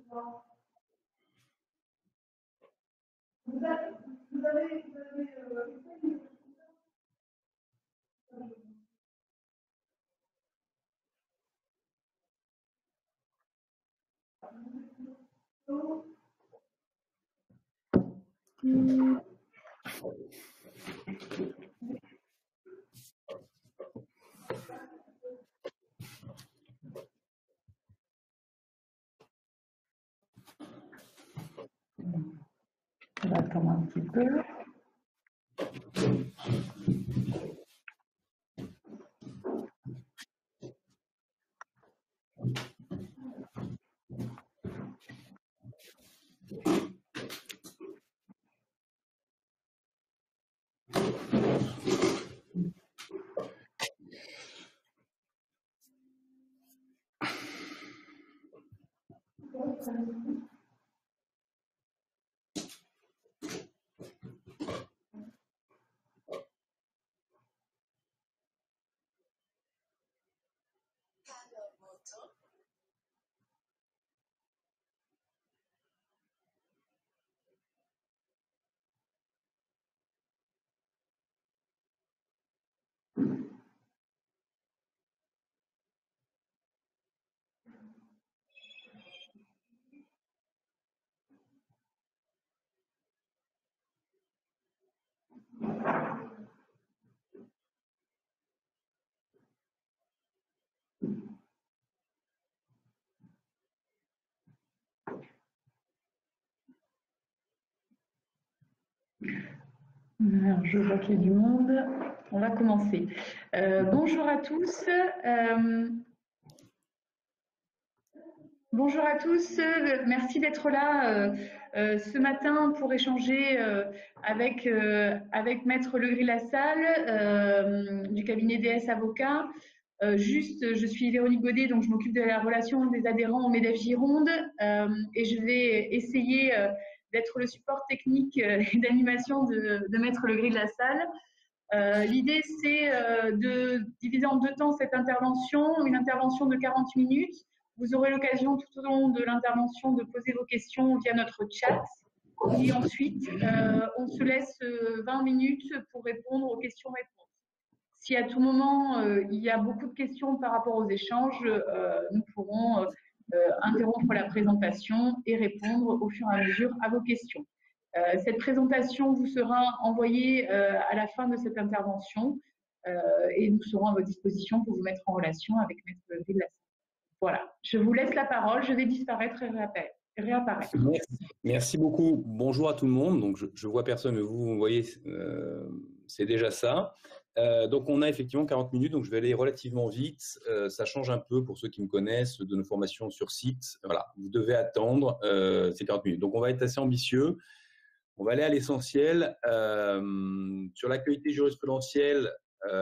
On va attendre un petit peu. Alors, je vois qu'il y a du monde. On va commencer. Bonjour à tous. Bonjour à tous. Merci d'être là ce matin pour échanger avec Maître Legris-Lassalle du cabinet DS Avocats. Je suis Véronique Godet, donc je m'occupe de la relation des adhérents au MEDEF Gironde et je vais essayer d'être le support technique et d'animation de Maître Legris-Lassalle. L'idée, c'est de diviser en deux temps cette intervention, une intervention de 40 minutes. Vous aurez l'occasion tout au long de l'intervention de poser vos questions via notre chat. Et ensuite, on se laisse 20 minutes pour répondre aux questions-réponses. Si à tout moment, il y a beaucoup de questions par rapport aux échanges, nous pourrons interrompre la présentation et répondre au fur et à mesure à vos questions. Cette présentation vous sera envoyée à la fin de cette intervention et nous serons à votre disposition pour vous mettre en relation avec Maître Legris-Lassalle. Voilà, je vous laisse la parole, je vais disparaître et réapparaître. Merci beaucoup. Bonjour à tout le monde. Donc, je vois personne, mais vous voyez, c'est déjà ça. Donc, on a effectivement 40 minutes, donc je vais aller relativement vite. Ça change un peu pour ceux qui me connaissent de nos formations sur site. Voilà, vous devez attendre ces 40 minutes. Donc, on va être assez ambitieux. On va aller à l'essentiel. Sur l'actualité jurisprudentielle,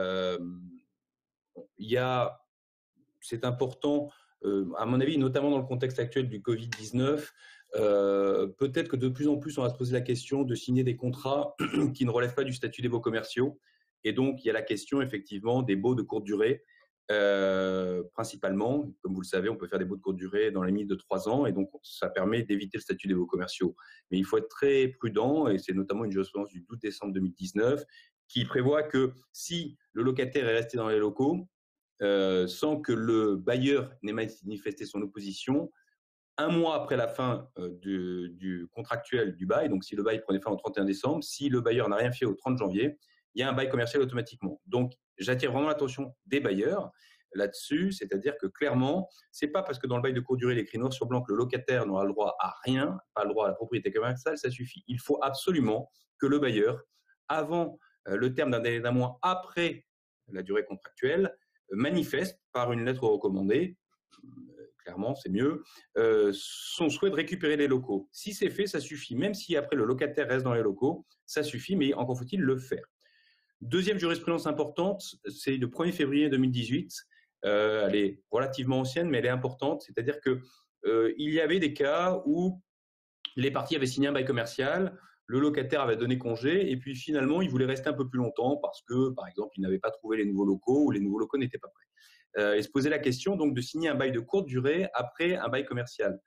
c'est important, à mon avis, notamment dans le contexte actuel du Covid-19, peut-être que de plus en plus, on va se poser la question de signer des contrats qui ne relèvent pas du statut des baux commerciaux. Et donc, il y a la question, effectivement, des baux de courte durée. Principalement, comme vous le savez, on peut faire des baux de courte durée dans la limite de 3 ans et donc ça permet d'éviter le statut des baux commerciaux. Mais il faut être très prudent et c'est notamment une jurisprudence du 12 décembre 2019 qui prévoit que si le locataire est resté dans les locaux sans que le bailleur n'ait manifesté son opposition, 1 mois après la fin du contractuel du bail, donc si le bail prenait fin au 31 décembre, si le bailleur n'a rien fait au 30 janvier, il y a un bail commercial automatiquement. Donc, j'attire vraiment l'attention des bailleurs là-dessus, c'est-à-dire que clairement, c'est pas parce que dans le bail de courte durée, il est écrit noir sur blanc que le locataire n'aura le droit à rien, pas le droit à la propriété commerciale, ça suffit. Il faut absolument que le bailleur, avant le terme d'un délai d'1 mois après la durée contractuelle, manifeste par une lettre recommandée, clairement, c'est mieux, son souhait de récupérer les locaux. Si c'est fait, ça suffit. Même si après le locataire reste dans les locaux, ça suffit, mais encore faut-il le faire. Deuxième jurisprudence importante, c'est le 1er février 2018. Elle est relativement ancienne, mais elle est importante. C'est-à-dire que il y avait des cas où les parties avaient signé un bail commercial, le locataire avait donné congé, et puis finalement, il voulait rester un peu plus longtemps parce que, par exemple, il n'avait pas trouvé les nouveaux locaux ou les nouveaux locaux n'étaient pas prêts. Et se poser la question donc de signer un bail de courte durée après un bail commercial.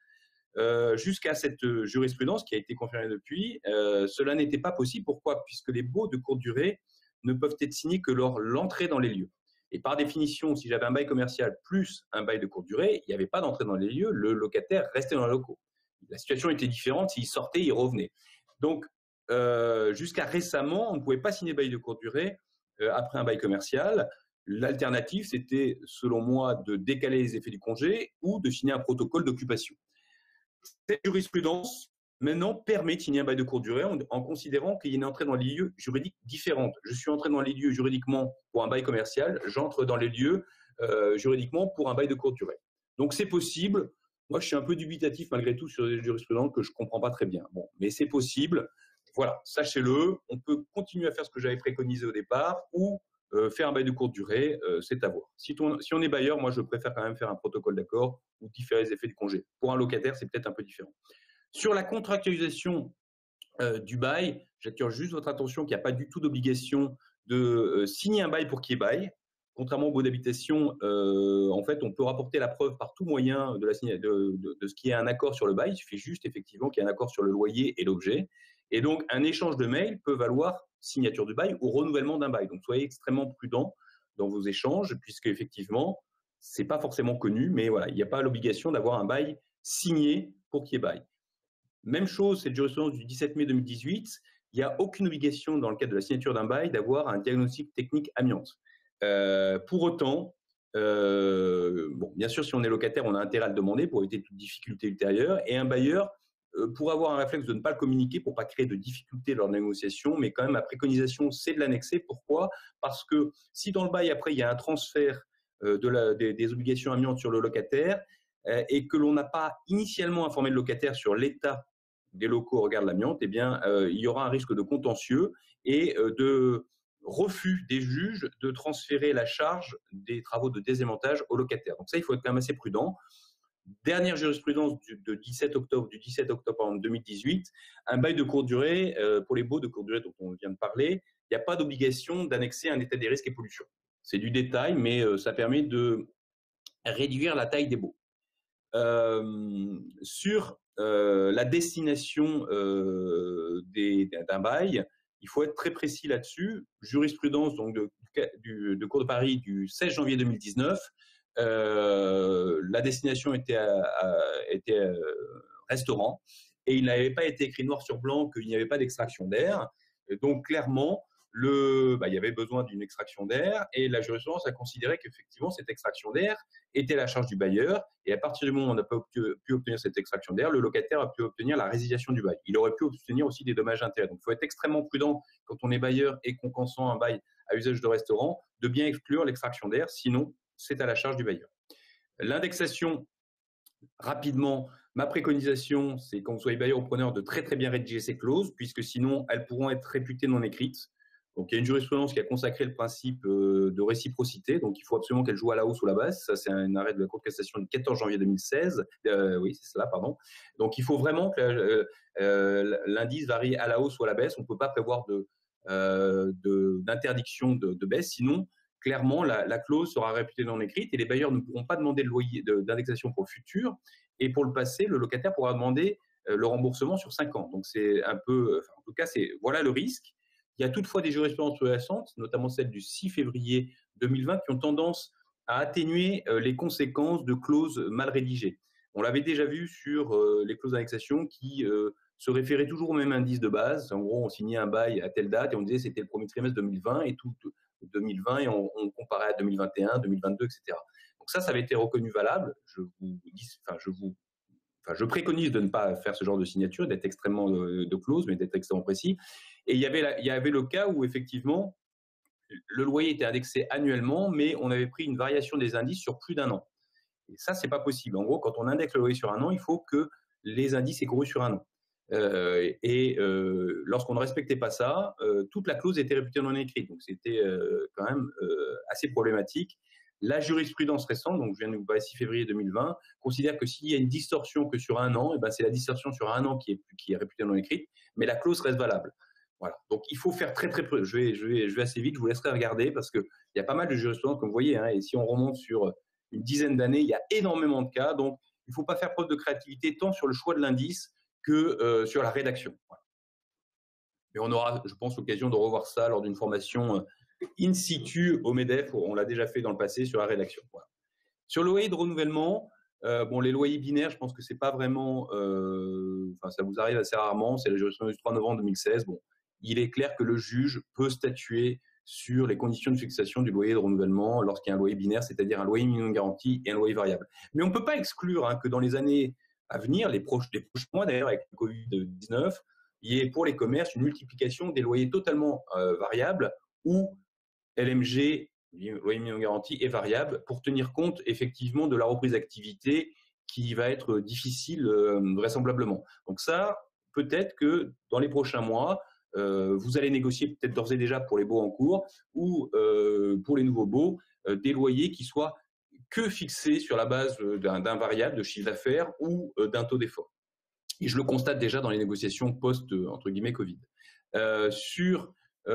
jusqu'à cette jurisprudence qui a été confirmée depuis, cela n'était pas possible. Pourquoi? Puisque les baux de courte durée ne peuvent être signés que lors de l'entrée dans les lieux. Et par définition, si j'avais un bail commercial plus un bail de courte durée, il n'y avait pas d'entrée dans les lieux, le locataire restait dans les locaux. La situation était différente, s'il sortait, il revenait. Donc, jusqu'à récemment, on ne pouvait pas signer bail de courte durée après un bail commercial. L'alternative, c'était, selon moi, de décaler les effets du congé ou de signer un protocole d'occupation. Cette jurisprudence, maintenant, permet de signer un bail de courte durée en considérant qu'il y a une entrée dans les lieux juridiques différentes. Je suis entré dans les lieux juridiquement pour un bail commercial, j'entre dans les lieux juridiquement pour un bail de courte durée. Donc, c'est possible. Moi, je suis un peu dubitatif malgré tout sur les jurisprudences que je ne comprends pas très bien. Bon, mais c'est possible. Voilà, sachez-le. On peut continuer à faire ce que j'avais préconisé au départ ou faire un bail de courte durée, c'est à voir. Si on est bailleur, moi, je préfère quand même faire un protocole d'accord ou différer les effets du congé. Pour un locataire, c'est peut-être un peu différent. Sur la contractualisation du bail, j'attire juste votre attention qu'il n'y a pas du tout d'obligation de signer un bail pour qu'il y ait bail. Contrairement au baux d'habitation, en fait, on peut rapporter la preuve par tout moyen de ce qui est un accord sur le bail. Il suffit juste, effectivement, qu'il y ait un accord sur le loyer et l'objet. Et donc, un échange de mails peut valoir signature du bail ou renouvellement d'un bail. Donc, soyez extrêmement prudents dans vos échanges, puisque, effectivement, ce n'est pas forcément connu, mais voilà, il n'y a pas l'obligation d'avoir un bail signé pour qu'il y ait bail. Même chose, cette jurisprudence du 17 mai 2018, il n'y a aucune obligation dans le cadre de la signature d'un bail d'avoir un diagnostic technique amiante. Pour autant, bon, bien sûr, si on est locataire, on a intérêt à le demander pour éviter toute difficulté ultérieure. Et un bailleur, pour avoir un réflexe de ne pas le communiquer, pour ne pas créer de difficultés lors de la négociation, mais quand même, ma préconisation, c'est de l'annexer. Pourquoi? Parce que si dans le bail, après, il y a un transfert des obligations amiantes sur le locataire et que l'on n'a pas initialement informé le locataire sur l'état des locaux au regard de l'amiante, eh bien, il y aura un risque de contentieux et de refus des juges de transférer la charge des travaux de désaimantage au locataire. Donc ça, il faut être quand même assez prudent. Dernière jurisprudence du 17 octobre 2018, un bail de courte durée, pour les baux de courte durée dont on vient de parler, il n'y a pas d'obligation d'annexer un état des risques et pollutions. C'est du détail, mais ça permet de réduire la taille des baux. Sur la destination d'un bail, il faut être très précis là-dessus. Jurisprudence donc, de Cour de Paris du 16 janvier 2019, la destination était restaurant et il n'avait pas été écrit noir sur blanc qu'il n'y avait pas d'extraction d'air. Donc clairement, il y avait besoin d'une extraction d'air et la jurisprudence a considéré qu'effectivement cette extraction d'air était à la charge du bailleur et à partir du moment où on n'a pas pu obtenir cette extraction d'air, le locataire a pu obtenir la résiliation du bail. Il aurait pu obtenir aussi des dommages intérêts. Donc il faut être extrêmement prudent quand on est bailleur et qu'on consent un bail à usage de restaurant de bien exclure l'extraction d'air, sinon c'est à la charge du bailleur. L'indexation, rapidement, ma préconisation, c'est quand vous soyez bailleur ou preneur de très très bien rédiger ces clauses, puisque sinon elles pourront être réputées non écrites. Donc il y a une jurisprudence qui a consacré le principe de réciprocité, donc il faut absolument qu'elle joue à la hausse ou à la basse. Ça, c'est un arrêt de la Cour de cassation du 14 janvier 2016. Oui, c'est cela, pardon. Donc il faut vraiment que l'indice varie à la hausse ou à la baisse. On ne peut pas prévoir d'interdiction de baisse, sinon clairement, la clause sera réputée non écrite et les bailleurs ne pourront pas demander le loyer d'indexation pour le futur. Et pour le passé, le locataire pourra demander le remboursement sur 5 ans. Donc, c'est un peu, en tout cas, voilà le risque. Il y a toutefois des jurisprudences récentes, notamment celle du 6 février 2020, qui ont tendance à atténuer les conséquences de clauses mal rédigées. On l'avait déjà vu sur les clauses d'indexation qui se référaient toujours au même indice de base. En gros, on signait un bail à telle date et on disait que c'était le premier trimestre 2020 et tout 2020 et on comparait à 2021, 2022, etc. Donc ça avait été reconnu valable. Je préconise de ne pas faire ce genre de signature, d'être extrêmement de clause, mais d'être extrêmement précis. Et il y avait le cas où effectivement le loyer était indexé annuellement, mais on avait pris une variation des indices sur plus d'un an. Et ça, c'est pas possible. En gros, quand on indexe le loyer sur un an, il faut que les indices aient couru sur un an. Lorsqu'on ne respectait pas ça, toute la clause était réputée non écrite. Donc, c'était quand même assez problématique. La jurisprudence récente, donc je viens de vous parler 6 février 2020, considère que s'il y a une distorsion que sur un an, c'est la distorsion sur un an qui est réputée non écrite, mais la clause reste valable. Voilà. Donc, il faut faire très, très prudent. Je vais assez vite, je vous laisserai regarder parce qu'il y a pas mal de jurisprudences, comme vous voyez, hein, et si on remonte sur une dizaine d'années, il y a énormément de cas. Donc, il ne faut pas faire preuve de créativité tant sur le choix de l'indice que sur la rédaction. Voilà. Et on aura, je pense, l'occasion de revoir ça lors d'une formation in situ au MEDEF, on l'a déjà fait dans le passé sur la rédaction. Voilà. Sur le loyer de renouvellement, bon, les loyers binaires, je pense que c'est pas vraiment, ça vous arrive assez rarement, c'est la jurisprudence du 3 novembre 2016. Bon, il est clair que le juge peut statuer sur les conditions de fixation du loyer de renouvellement lorsqu'il y a un loyer binaire, c'est-à-dire un loyer minimum garanti et un loyer variable. Mais on ne peut pas exclure que dans les années à venir, les prochains mois d'ailleurs avec le Covid-19, il y ait pour les commerces une multiplication des loyers totalement variables ou LMG, loyer minimum garanti, est variable pour tenir compte effectivement de la reprise d'activité qui va être difficile vraisemblablement. Donc ça, peut-être que dans les prochains mois, vous allez négocier peut-être d'ores et déjà pour les baux en cours ou pour les nouveaux baux des loyers qui soient que fixés sur la base d'un variable de chiffre d'affaires ou d'un taux d'effort. Et je le constate déjà dans les négociations post, entre guillemets, Covid. Sur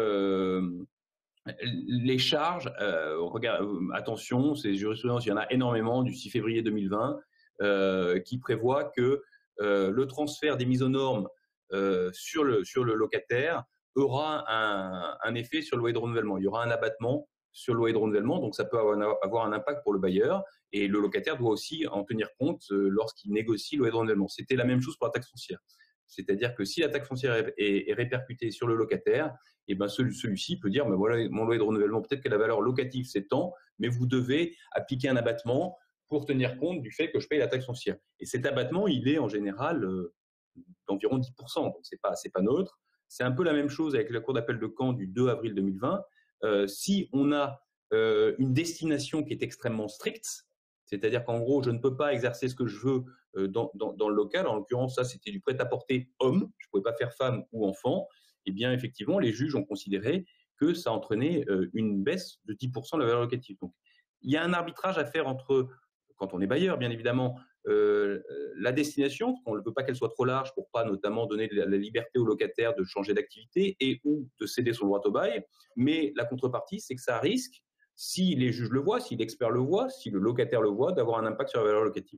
les charges, attention, ces jurisprudences, il y en a énormément du 6 février 2020 qui prévoit que le transfert des mises aux normes sur le locataire aura un effet sur le loyer de renouvellement. Il y aura un abattement sur le loyer de renouvellement, donc ça peut avoir un impact pour le bailleur et le locataire doit aussi en tenir compte lorsqu'il négocie le loyer de renouvellement. C'était la même chose pour la taxe foncière. C'est-à-dire que si la taxe foncière est répercutée sur le locataire, et ben celui-ci peut dire, ben voilà, mon loyer de renouvellement, peut-être que la valeur locative c'est tant, mais vous devez appliquer un abattement pour tenir compte du fait que je paye la taxe foncière. Et cet abattement, il est en général d'environ 10%, donc c'est pas neutre. C'est un peu la même chose avec la Cour d'appel de Caen du 2 avril 2020. Si on a une destination qui est extrêmement stricte, c'est-à-dire qu'en gros, je ne peux pas exercer ce que je veux dans le local. En l'occurrence, ça, c'était du prêt-à-porter homme. Je ne pouvais pas faire femme ou enfant. Eh bien, effectivement, les juges ont considéré que ça entraînait une baisse de 10% de la valeur locative. Donc, il y a un arbitrage à faire entre, quand on est bailleur, bien évidemment, la destination, on ne veut pas qu'elle soit trop large pour pas notamment donner la liberté au locataire de changer d'activité et ou de céder son droit au bail. Mais la contrepartie, c'est que ça risque, si les juges le voient, si l'expert le voit, si le locataire le voit, d'avoir un impact sur la valeur locative.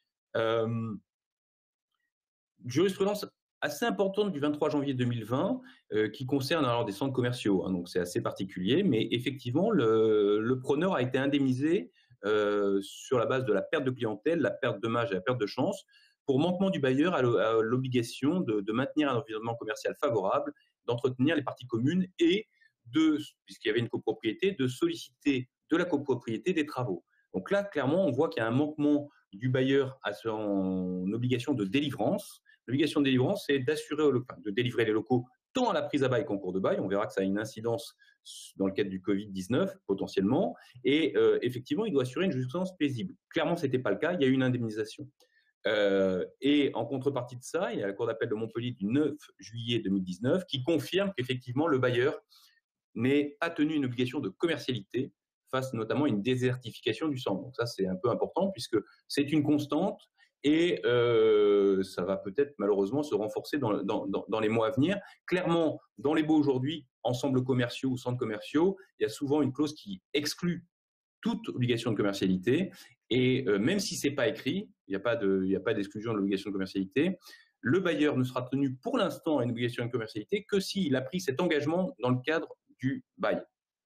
Jurisprudence assez importante du 23 janvier 2020 qui concerne alors des centres commerciaux, donc c'est assez particulier, mais effectivement le preneur a été indemnisé sur la base de la perte de clientèle, la perte de marge et la perte de chance pour manquement du bailleur à l'obligation de maintenir un environnement commercial favorable, d'entretenir les parties communes et puisqu'il y avait une copropriété, de solliciter de la copropriété des travaux. Donc là, clairement, on voit qu'il y a un manquement du bailleur à son obligation de délivrance. L'obligation de délivrance, c'est de délivrer les locaux tant à la prise à bail qu'en cours de bail. On verra que ça a une incidence dans le cadre du Covid-19, potentiellement. Et effectivement, il doit assurer une jurisprudence paisible. Clairement, ce n'était pas le cas. Il y a eu une indemnisation. Et en contrepartie de ça, il y a la Cour d'appel de Montpellier du 9 juillet 2019 qui confirme qu'effectivement, le bailleur n'est pas tenu une obligation de commercialité face notamment à une désertification du centre. Donc ça, c'est un peu important puisque c'est une constante et ça va peut-être malheureusement se renforcer dans les mois à venir. Clairement, dans les baux aujourd'hui, ensembles commerciaux ou centres commerciaux, il y a souvent une clause qui exclut toute obligation de commercialité et même si ce n'est pas écrit, il n'y a pas d'exclusion de l'obligation de commercialité, le bailleur ne sera tenu pour l'instant à une obligation de commercialité que s'il a pris cet engagement dans le cadre du bail.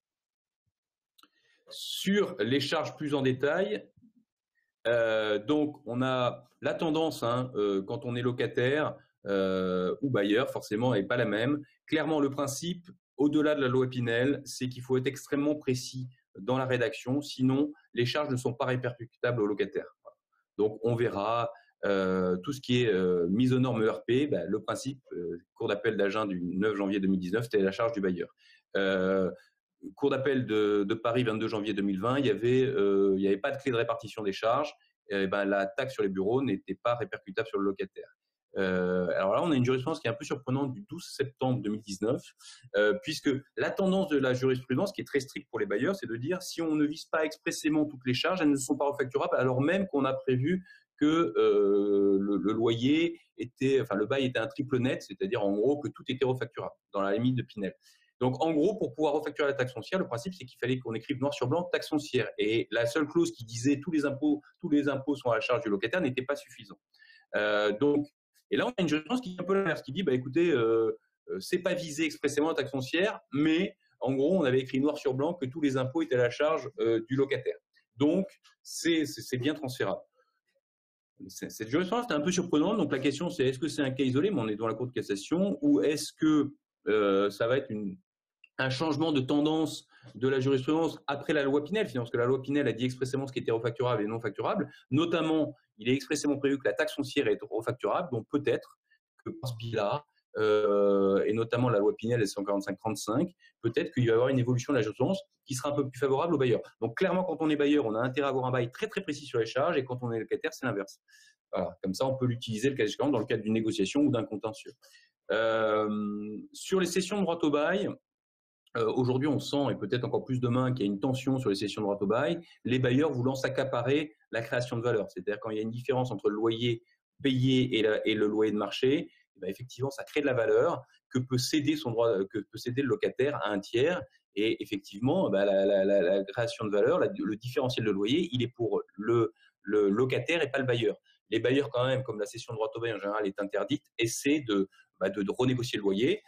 Sur les charges plus en détail, donc on a la tendance, quand on est locataire ou bailleur, forcément, n'est pas la même. Clairement, le principe, au-delà de la loi Pinel, c'est qu'il faut être extrêmement précis dans la rédaction, sinon les charges ne sont pas répercutables au locataire. Donc on verra tout ce qui est mise aux normes ERP, le principe, Cour d'appel d'Agen du 9 janvier 2019, c'était la charge du bailleur. Cour d'appel de Paris 22 janvier 2020, il y avait pas de clé de répartition des charges. La taxe sur les bureaux n'était pas répercutable sur le locataire. Alors là, on a une jurisprudence qui est un peu surprenante du 12 septembre 2019, puisque la tendance de la jurisprudence, qui est très stricte pour les bailleurs, c'est de dire si on ne vise pas expressément toutes les charges, elles ne sont pas refacturables, alors même qu'on a prévu que le loyer le bail était un triple net, c'est-à-dire en gros que tout était refacturable dans la limite de Pinel. Donc, en gros, pour pouvoir refacturer la taxe foncière, le principe, c'est qu'il fallait qu'on écrive noir sur blanc taxe foncière. Et la seule clause qui disait tous les impôts sont à la charge du locataire n'était pas suffisant. Donc, et là, on a une jurisprudence qui est un peu l'inverse, qui dit, bah, écoutez, c'est pas visé expressément la taxe foncière, mais en gros, on avait écrit noir sur blanc que tous les impôts étaient à la charge du locataire. Donc, c'est bien transférable. Cette jurisprudence est un peu surprenante. Donc, la question, c'est est-ce que c'est un cas isolé, mais on est dans la Cour de cassation, ou est-ce que ça va être un changement de tendance de la jurisprudence après la loi Pinel, finalement, parce que la loi Pinel a dit expressément ce qui était refacturable et non facturable. Notamment, il est expressément prévu que la taxe foncière est refacturable, donc peut-être que par ce biais-là, et notamment la loi Pinel, elle 145-35, peut-être qu'il va y avoir une évolution de la jurisprudence qui sera un peu plus favorable aux bailleurs. Donc clairement, quand on est bailleur, on a intérêt à avoir un bail très très précis sur les charges, et quand on est locataire, c'est l'inverse. Voilà. Comme ça, on peut l'utiliser le cas échéant dans le cadre d'une négociation ou d'un contentieux. Sur les cessions de droit au bail, aujourd'hui, on sent, et peut-être encore plus demain, qu'il y a une tension sur les cessions de droit au bail, les bailleurs voulant s'accaparer la création de valeur. C'est-à-dire quand il y a une différence entre le loyer payé et le loyer de marché, eh bien, effectivement, ça crée de la valeur que peut céder le locataire à un tiers. Et effectivement, bah, la création de valeur, le différentiel de loyer, il est pour le locataire et pas le bailleur. Les bailleurs, quand même, comme la cession de droit au bail en général est interdite, essaient de renégocier le loyer.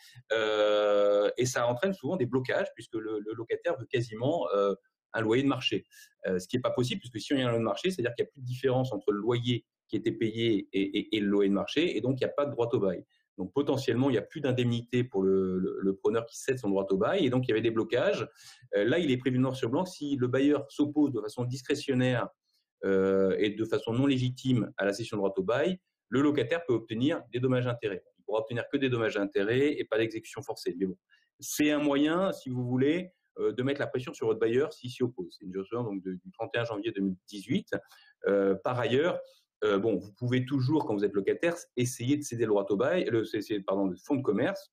Et ça entraîne souvent des blocages, puisque le locataire veut quasiment un loyer de marché. Ce qui n'est pas possible, puisque si on a un loyer de marché, c'est-à-dire qu'il n'y a plus de différence entre le loyer qui était payé et le loyer de marché, et donc il n'y a pas de droit au bail. Donc potentiellement, il n'y a plus d'indemnité pour le preneur qui cède son droit au bail, et donc il y avait des blocages. Là, il est prévu noir sur blanc, si le bailleur s'oppose de façon discrétionnaire et de façon non légitime à la cession de droit au bail, le locataire peut obtenir des dommages-intérêts. Il pourra obtenir que des dommages-intérêts et pas d'exécution forcée. Mais bon, c'est un moyen, si vous voulez, de mettre la pression sur votre bailleur s'il s'y oppose. C'est une jurisprudence donc du 31 janvier 2018. Par ailleurs, bon, vous pouvez toujours, quand vous êtes locataire, essayer de céder le droit au bail, le fonds de commerce,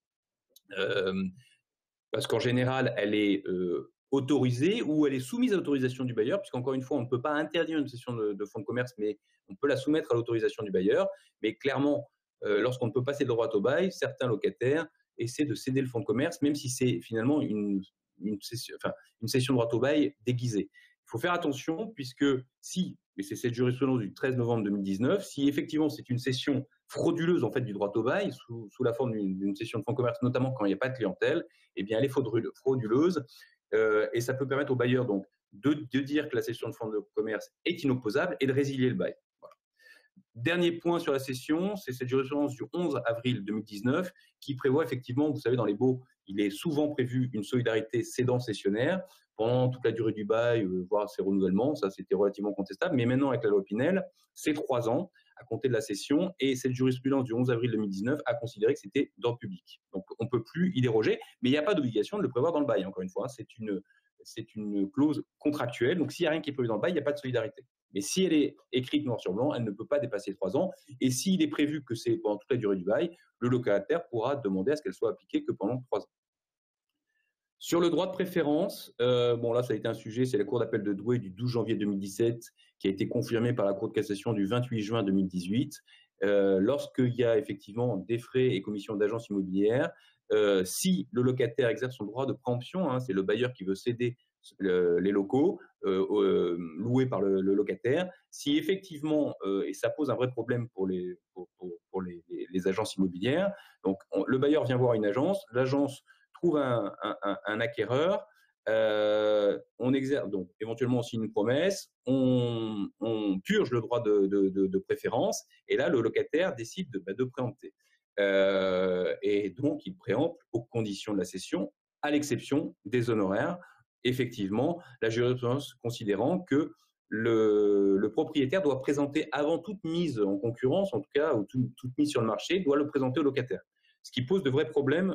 parce qu'en général, elle est autorisée ou elle est soumise à l'autorisation du bailleur, puisqu'encore une fois, on ne peut pas interdire une cession de fonds de commerce, mais on peut la soumettre à l'autorisation du bailleur. Mais clairement, lorsqu'on ne peut pas céder le droit au bail, certains locataires essaient de céder le fonds de commerce, même si c'est finalement une cession de droit au bail déguisée. Il faut faire attention, puisque si, et c'est cette jurisprudence du 13 novembre 2019, si effectivement c'est une cession frauduleuse en fait du droit au bail, sous la forme d'une cession de fonds de commerce, notamment quand il n'y a pas de clientèle, eh bien elle est frauduleuse, et ça peut permettre au bailleur donc de dire que la cession de fonds de commerce est inopposable et de résilier le bail. Voilà. Dernier point sur la cession, c'est cette jurisprudence du 11 avril 2019 qui prévoit effectivement, vous savez, dans les baux, il est souvent prévu une solidarité cédant-cessionnaire pendant toute la durée du bail, voire ses renouvellements. Ça, c'était relativement contestable. Mais maintenant, avec la loi Pinel, c'est 3 ans à compter de la cession. Et cette jurisprudence du 11 avril 2019 a considéré que c'était d'ordre public. Donc, on ne peut plus y déroger, mais il n'y a pas d'obligation de le prévoir dans le bail, encore une fois. Hein. C'est une clause contractuelle. Donc, s'il n'y a rien qui est prévu dans le bail, il n'y a pas de solidarité. Mais si elle est écrite noir sur blanc, elle ne peut pas dépasser 3 ans. Et s'il est prévu que c'est pendant toute la durée du bail, le locataire pourra demander à ce qu'elle soit appliquée que pendant 3 ans. Sur le droit de préférence, bon là ça a été un sujet, c'est la Cour d'appel de Douai du 12 janvier 2017 qui a été confirmée par la Cour de cassation du 28 juin 2018. Lorsqu'il y a effectivement des frais et commissions d'agence immobilière, si le locataire exerce son droit de préemption, hein, c'est le bailleur qui veut céder les locaux loués par le locataire, si effectivement, et ça pose un vrai problème pour les agences immobilières, donc le bailleur vient voir une agence, l'agence trouve un acquéreur, on exerce donc éventuellement aussi une promesse, on purge le droit de préférence, et là le locataire décide de préempter. Et donc il préempte aux conditions de la cession, à l'exception des honoraires. Effectivement, la jurisprudence considérant que le propriétaire doit présenter avant toute mise en concurrence, en tout cas, ou toute mise sur le marché, doit le présenter au locataire. Ce qui pose de vrais problèmes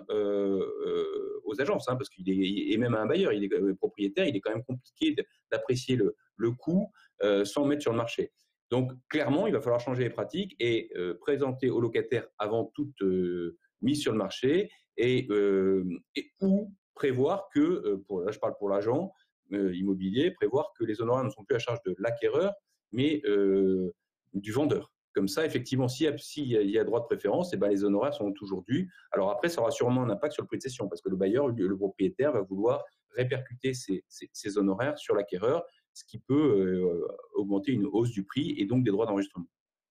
aux agences, hein, parce qu'il est, et même à un bailleur, il est propriétaire, il est quand même compliqué d'apprécier le coût sans mettre sur le marché. Donc, clairement, il va falloir changer les pratiques et présenter au locataire avant toute mise sur le marché ou prévoir que, là je parle pour l'agent immobilier, prévoir que les honoraires ne sont plus à charge de l'acquéreur, mais du vendeur. Comme ça, effectivement, s'il y a droit de préférence, eh ben, les honoraires sont toujours dus. Alors après, ça aura sûrement un impact sur le prix de cession, parce que le bailleur, le propriétaire, va vouloir répercuter ces honoraires sur l'acquéreur, ce qui peut augmenter une hausse du prix et donc des droits d'enregistrement.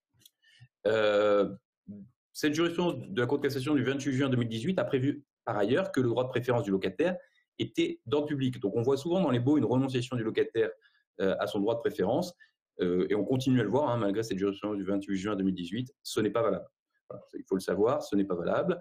Cette jurisprudence de la Cour de cassation du 28 juin 2018 a prévu par ailleurs que le droit de préférence du locataire était d'ordre public. Donc on voit souvent dans les baux une renonciation du locataire à son droit de préférence, et on continue à le voir, hein, malgré cette jurisprudence du 28 juin 2018, ce n'est pas valable. Voilà, il faut le savoir, ce n'est pas valable.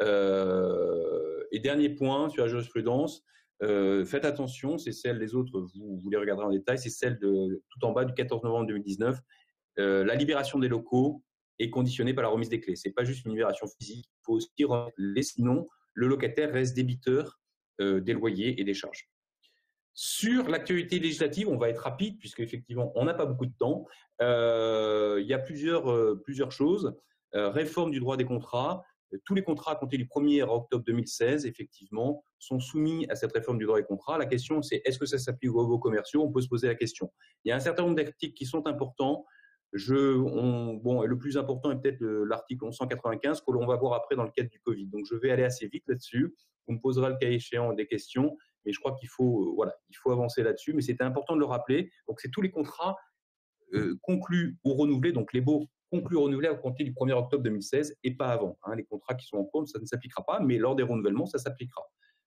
Et dernier point sur la jurisprudence, faites attention, c'est celle, les autres, vous les regarderez en détail, c'est celle de tout en bas du 14 novembre 2019. La libération des locaux est conditionnée par la remise des clés. Ce n'est pas juste une libération physique, il faut aussi remettre les, sinon le locataire reste débiteur des loyers et des charges. Sur l'actualité législative, on va être rapide puisque effectivement on n'a pas beaucoup de temps. Il y a plusieurs choses. Réforme du droit des contrats. Tous les contrats à compter du 1er octobre 2016, effectivement, sont soumis à cette réforme du droit des contrats. La question, c'est est-ce que ça s'applique aux baux commerciaux? On peut se poser la question. Il y a un certain nombre d'articles qui sont importants. Le plus important est peut-être l'article 1195 que l'on va voir après dans le cadre du Covid. Donc, je vais aller assez vite là-dessus. On me posera le cas échéant des questions, mais je crois qu'il faut, il faut avancer là-dessus. Mais c'était important de le rappeler. Donc, c'est tous les contrats conclus ou renouvelés, donc les baux conclus ou renouvelés à compter du 1er octobre 2016 et pas avant. Hein. Les contrats qui sont en cours, ça ne s'appliquera pas, mais lors des renouvellements, ça s'appliquera.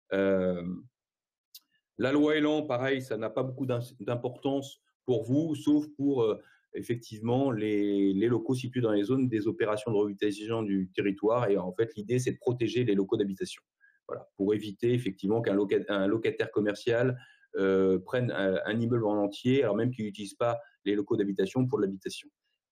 La loi Elan, pareil, ça n'a pas beaucoup d'importance pour vous, sauf pour effectivement les locaux situés dans les zones des opérations de revitalisation du territoire. Et en fait, l'idée, c'est de protéger les locaux d'habitation. Voilà, pour éviter effectivement qu'un locataire commercial prenne un immeuble en entier, alors même qu'il n'utilise pas les locaux d'habitation pour l'habitation.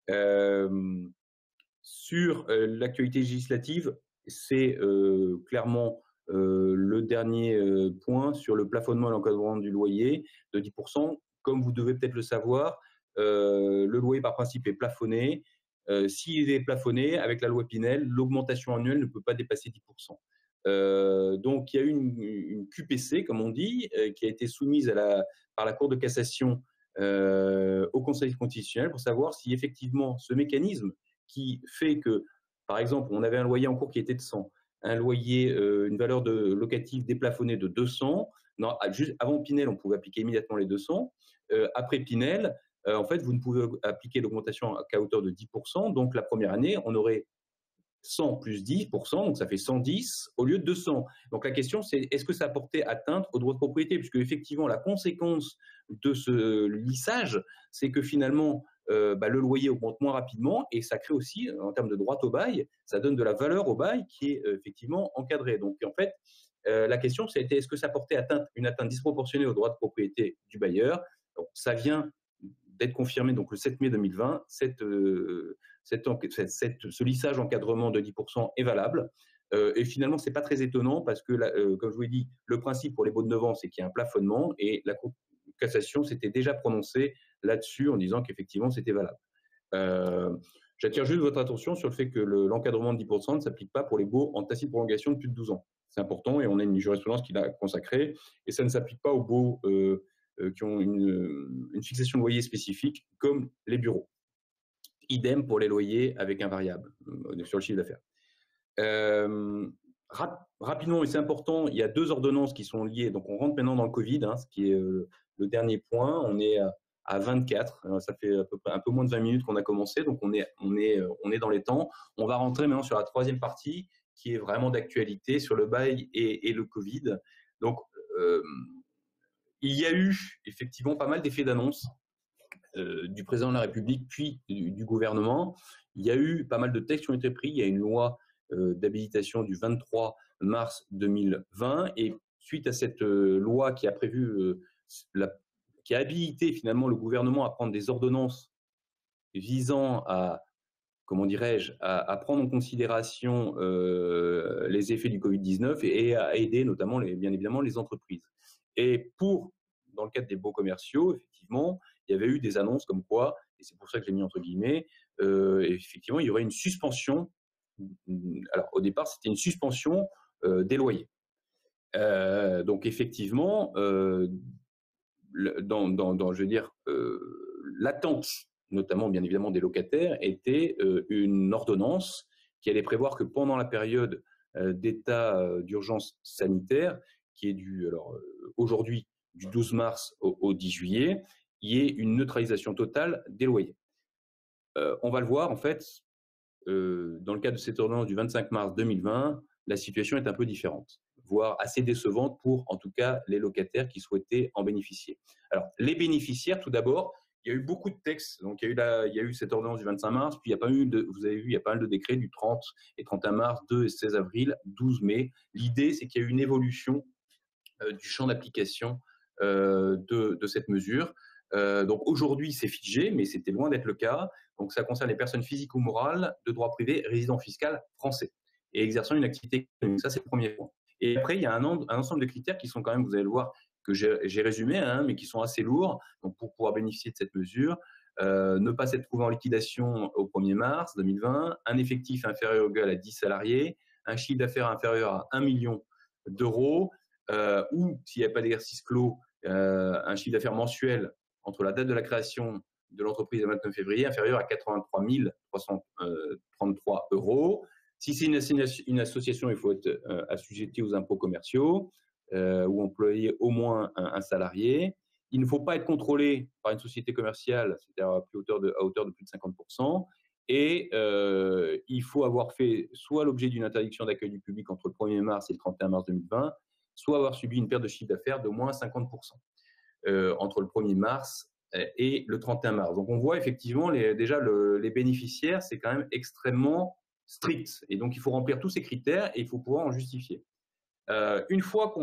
Sur l'actualité législative, c'est clairement le dernier point sur le plafonnement et l'encadrement du loyer de 10%. Comme vous devez peut-être le savoir, le loyer par principe est plafonné. S'il est plafonné, avec la loi Pinel, l'augmentation annuelle ne peut pas dépasser 10%. Donc, il y a eu une QPC, comme on dit, qui a été soumise par la Cour de cassation au Conseil constitutionnel pour savoir si effectivement ce mécanisme qui fait que, par exemple, on avait un loyer en cours qui était de 100, un loyer, une valeur locative déplafonnée de 200. Non, juste avant Pinel, on pouvait appliquer immédiatement les 200. Après Pinel, en fait, vous ne pouvez appliquer l'augmentation qu'à hauteur de 10%. Donc, la première année, on aurait 100 plus 10%, donc ça fait 110 au lieu de 200. Donc la question, c'est est-ce que ça a porté atteinte au droit de propriété? Puisque effectivement, la conséquence de ce lissage, c'est que finalement, le loyer augmente moins rapidement et ça crée aussi, en termes de droit au bail, ça donne de la valeur au bail qui est effectivement encadrée. Donc en fait, la question, c'était est-ce que ça portait une atteinte disproportionnée au droit de propriété du bailleur? Donc, ça vient d'être confirmé donc, le 7 mai 2020. Ce lissage encadrement de 10% est valable. Et finalement, ce n'est pas très étonnant parce que, comme je vous l'ai dit, le principe pour les baux de 9 ans, c'est qu'il y a un plafonnement et la Cour de cassation s'était déjà prononcée là-dessus en disant qu'effectivement, c'était valable. J'attire juste votre attention sur le fait que l'encadrement de 10% ne s'applique pas pour les baux en tacite prolongation de plus de 12 ans. C'est important et on a une jurisprudence qui l'a consacrée. Et ça ne s'applique pas aux baux qui ont une fixation de loyer spécifique comme les bureaux. Idem pour les loyers avec un variable sur le chiffre d'affaires. Rapidement, et c'est important, il y a 2 ordonnances qui sont liées. Donc, on rentre maintenant dans le Covid, ce qui est le dernier point. On est à 24. Ça fait un peu moins de 20 minutes qu'on a commencé, donc on est dans les temps. On va rentrer maintenant sur la 3e partie, qui est vraiment d'actualité sur le bail et le Covid. Donc, il y a eu effectivement pas mal d'effets d'annonce du président de la République puis du gouvernement. Il y a eu pas mal de textes qui ont été pris. Il y a une loi d'habilitation du 23 mars 2020 et suite à cette loi qui a prévu, qui a habilité finalement le gouvernement à prendre des ordonnances visant à, comment dirais-je, à prendre en considération les effets du Covid-19 et à aider notamment, bien évidemment, les entreprises. Et dans le cadre des baux commerciaux, effectivement, il y avait eu des annonces comme quoi, et c'est pour ça que je l'ai mis entre guillemets, effectivement, il y aurait une suspension. Alors, au départ, c'était une suspension des loyers. Donc, effectivement, je veux dire, l'attente notamment bien évidemment des locataires, était une ordonnance qui allait prévoir que pendant la période d'état d'urgence sanitaire, qui est aujourd'hui du 12 mars au 10 juillet, il y ait une neutralisation totale des loyers. On va le voir, en fait, dans le cadre de cette ordonnance du 25 mars 2020, la situation est un peu différente, voire assez décevante pour, en tout cas, les locataires qui souhaitaient en bénéficier. Alors, les bénéficiaires, tout d'abord, il y a eu beaucoup de textes. Donc, il y a eu cette ordonnance du 25 mars, puis il y a pas eu vous avez vu, il y a pas mal de décrets du 30 et 31 mars, 2 et 16 avril, 12 mai. L'idée, c'est qu'il y a eu une évolution du champ d'application de cette mesure. Donc aujourd'hui, c'est figé, mais c'était loin d'être le cas. Donc ça concerne les personnes physiques ou morales de droit privé résidant fiscal français et exerçant une activité économique. Ça, c'est le premier point. Et après, il y a un ensemble de critères qui sont quand même, vous allez le voir, que j'ai résumé, hein, mais qui sont assez lourds. Donc pour pouvoir bénéficier de cette mesure, ne pas s'être trouvé en liquidation au 1er mars 2020, un effectif inférieur ou égal à 10 salariés, un chiffre d'affaires inférieur à 1 million d'euros, ou s'il n'y a pas d'exercice clos, un chiffre d'affaires mensuel entre la date de la création de l'entreprise le 29 février inférieur à 83 333 euros. Si c'est une association, il faut être assujetti aux impôts commerciaux ou employer au moins un salarié. Il ne faut pas être contrôlé par une société commerciale, c'est-à-dire à hauteur de plus de 50%. Et il faut avoir fait soit l'objet d'une interdiction d'accueil du public entre le 1er mars et le 31 mars 2020, soit avoir subi une perte de chiffre d'affaires d'au moins 50% entre le 1er mars et le 31 mars. Donc on voit effectivement déjà les bénéficiaires, c'est quand même extrêmement strict. Et donc il faut remplir tous ces critères et il faut pouvoir en justifier. Une fois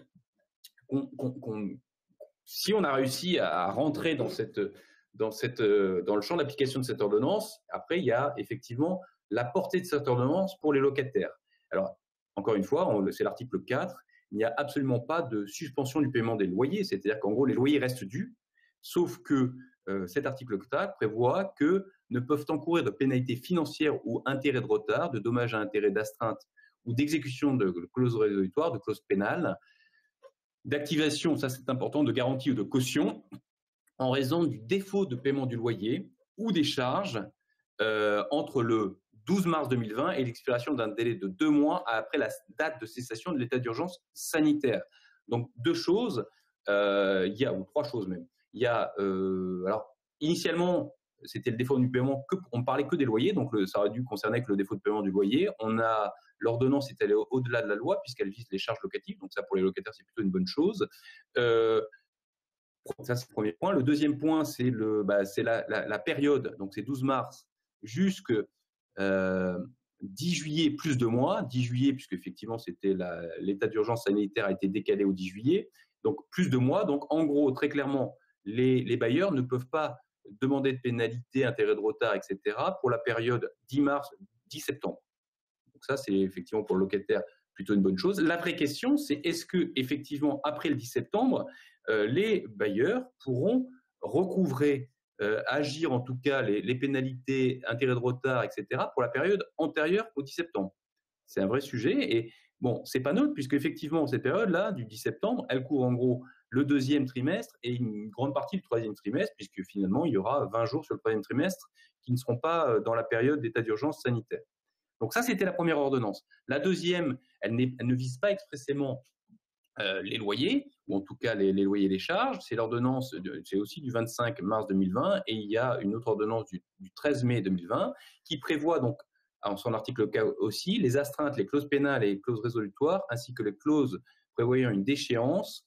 si on a réussi à rentrer dans le champ d'application de cette ordonnance, après il y a effectivement la portée de cette ordonnance pour les locataires. Alors, encore une fois, c'est l'article 4, il n'y a absolument pas de suspension du paiement des loyers, c'est-à-dire qu'en gros, les loyers restent dus, sauf que cet article 4 prévoit que ne peuvent encourir de pénalités financières ou intérêts de retard, de dommages à intérêts d'astreinte ou d'exécution de clauses résolutoires, de clauses pénales, d'activation, ça c'est important, de garantie ou de caution, en raison du défaut de paiement du loyer ou des charges entre le 12 mars 2020 et l'expiration d'un délai de 2 mois après la date de cessation de l'état d'urgence sanitaire. Donc deux choses, ou trois choses même. Il y a, alors initialement, c'était le défaut du paiement, on ne parlait que des loyers, donc ça aurait dû concerner que le défaut de paiement du loyer. L'ordonnance est allée au-delà de la loi puisqu'elle vise les charges locatives, donc ça pour les locataires c'est plutôt une bonne chose. Ça, c'est le premier point. Le deuxième point, c'est la période, donc c'est 12 mars jusqu'à 10 juillet plus 2 mois. 10 juillet, puisque effectivement, l'état d'urgence sanitaire a été décalé au 10 juillet, donc plus 2 mois. Donc en gros, très clairement, les bailleurs ne peuvent pas demander de pénalité, intérêt de retard, etc. pour la période 10 mars, 10 septembre. Donc ça, c'est effectivement pour le locataire plutôt une bonne chose. La vraie question, c'est est-ce que effectivement après le 10 septembre, les bailleurs pourront recouvrer, agir en tout cas les pénalités, intérêts de retard, etc. pour la période antérieure au 10 septembre. C'est un vrai sujet et bon, c'est pas neutre puisque effectivement cette période-là du 10 septembre, elle couvre en gros le deuxième trimestre et une grande partie du troisième trimestre puisque finalement il y aura 20 jours sur le troisième trimestre qui ne seront pas dans la période d'état d'urgence sanitaire. Donc ça, c'était la première ordonnance. La deuxième, elle ne vise pas expressément les loyers, ou en tout cas les loyers et les charges. C'est l'ordonnance, c'est aussi du 25 mars 2020, et il y a une autre ordonnance du 13 mai 2020 qui prévoit donc, en son article K aussi, les astreintes, les clauses pénales et les clauses résolutoires, ainsi que les clauses prévoyant une déchéance.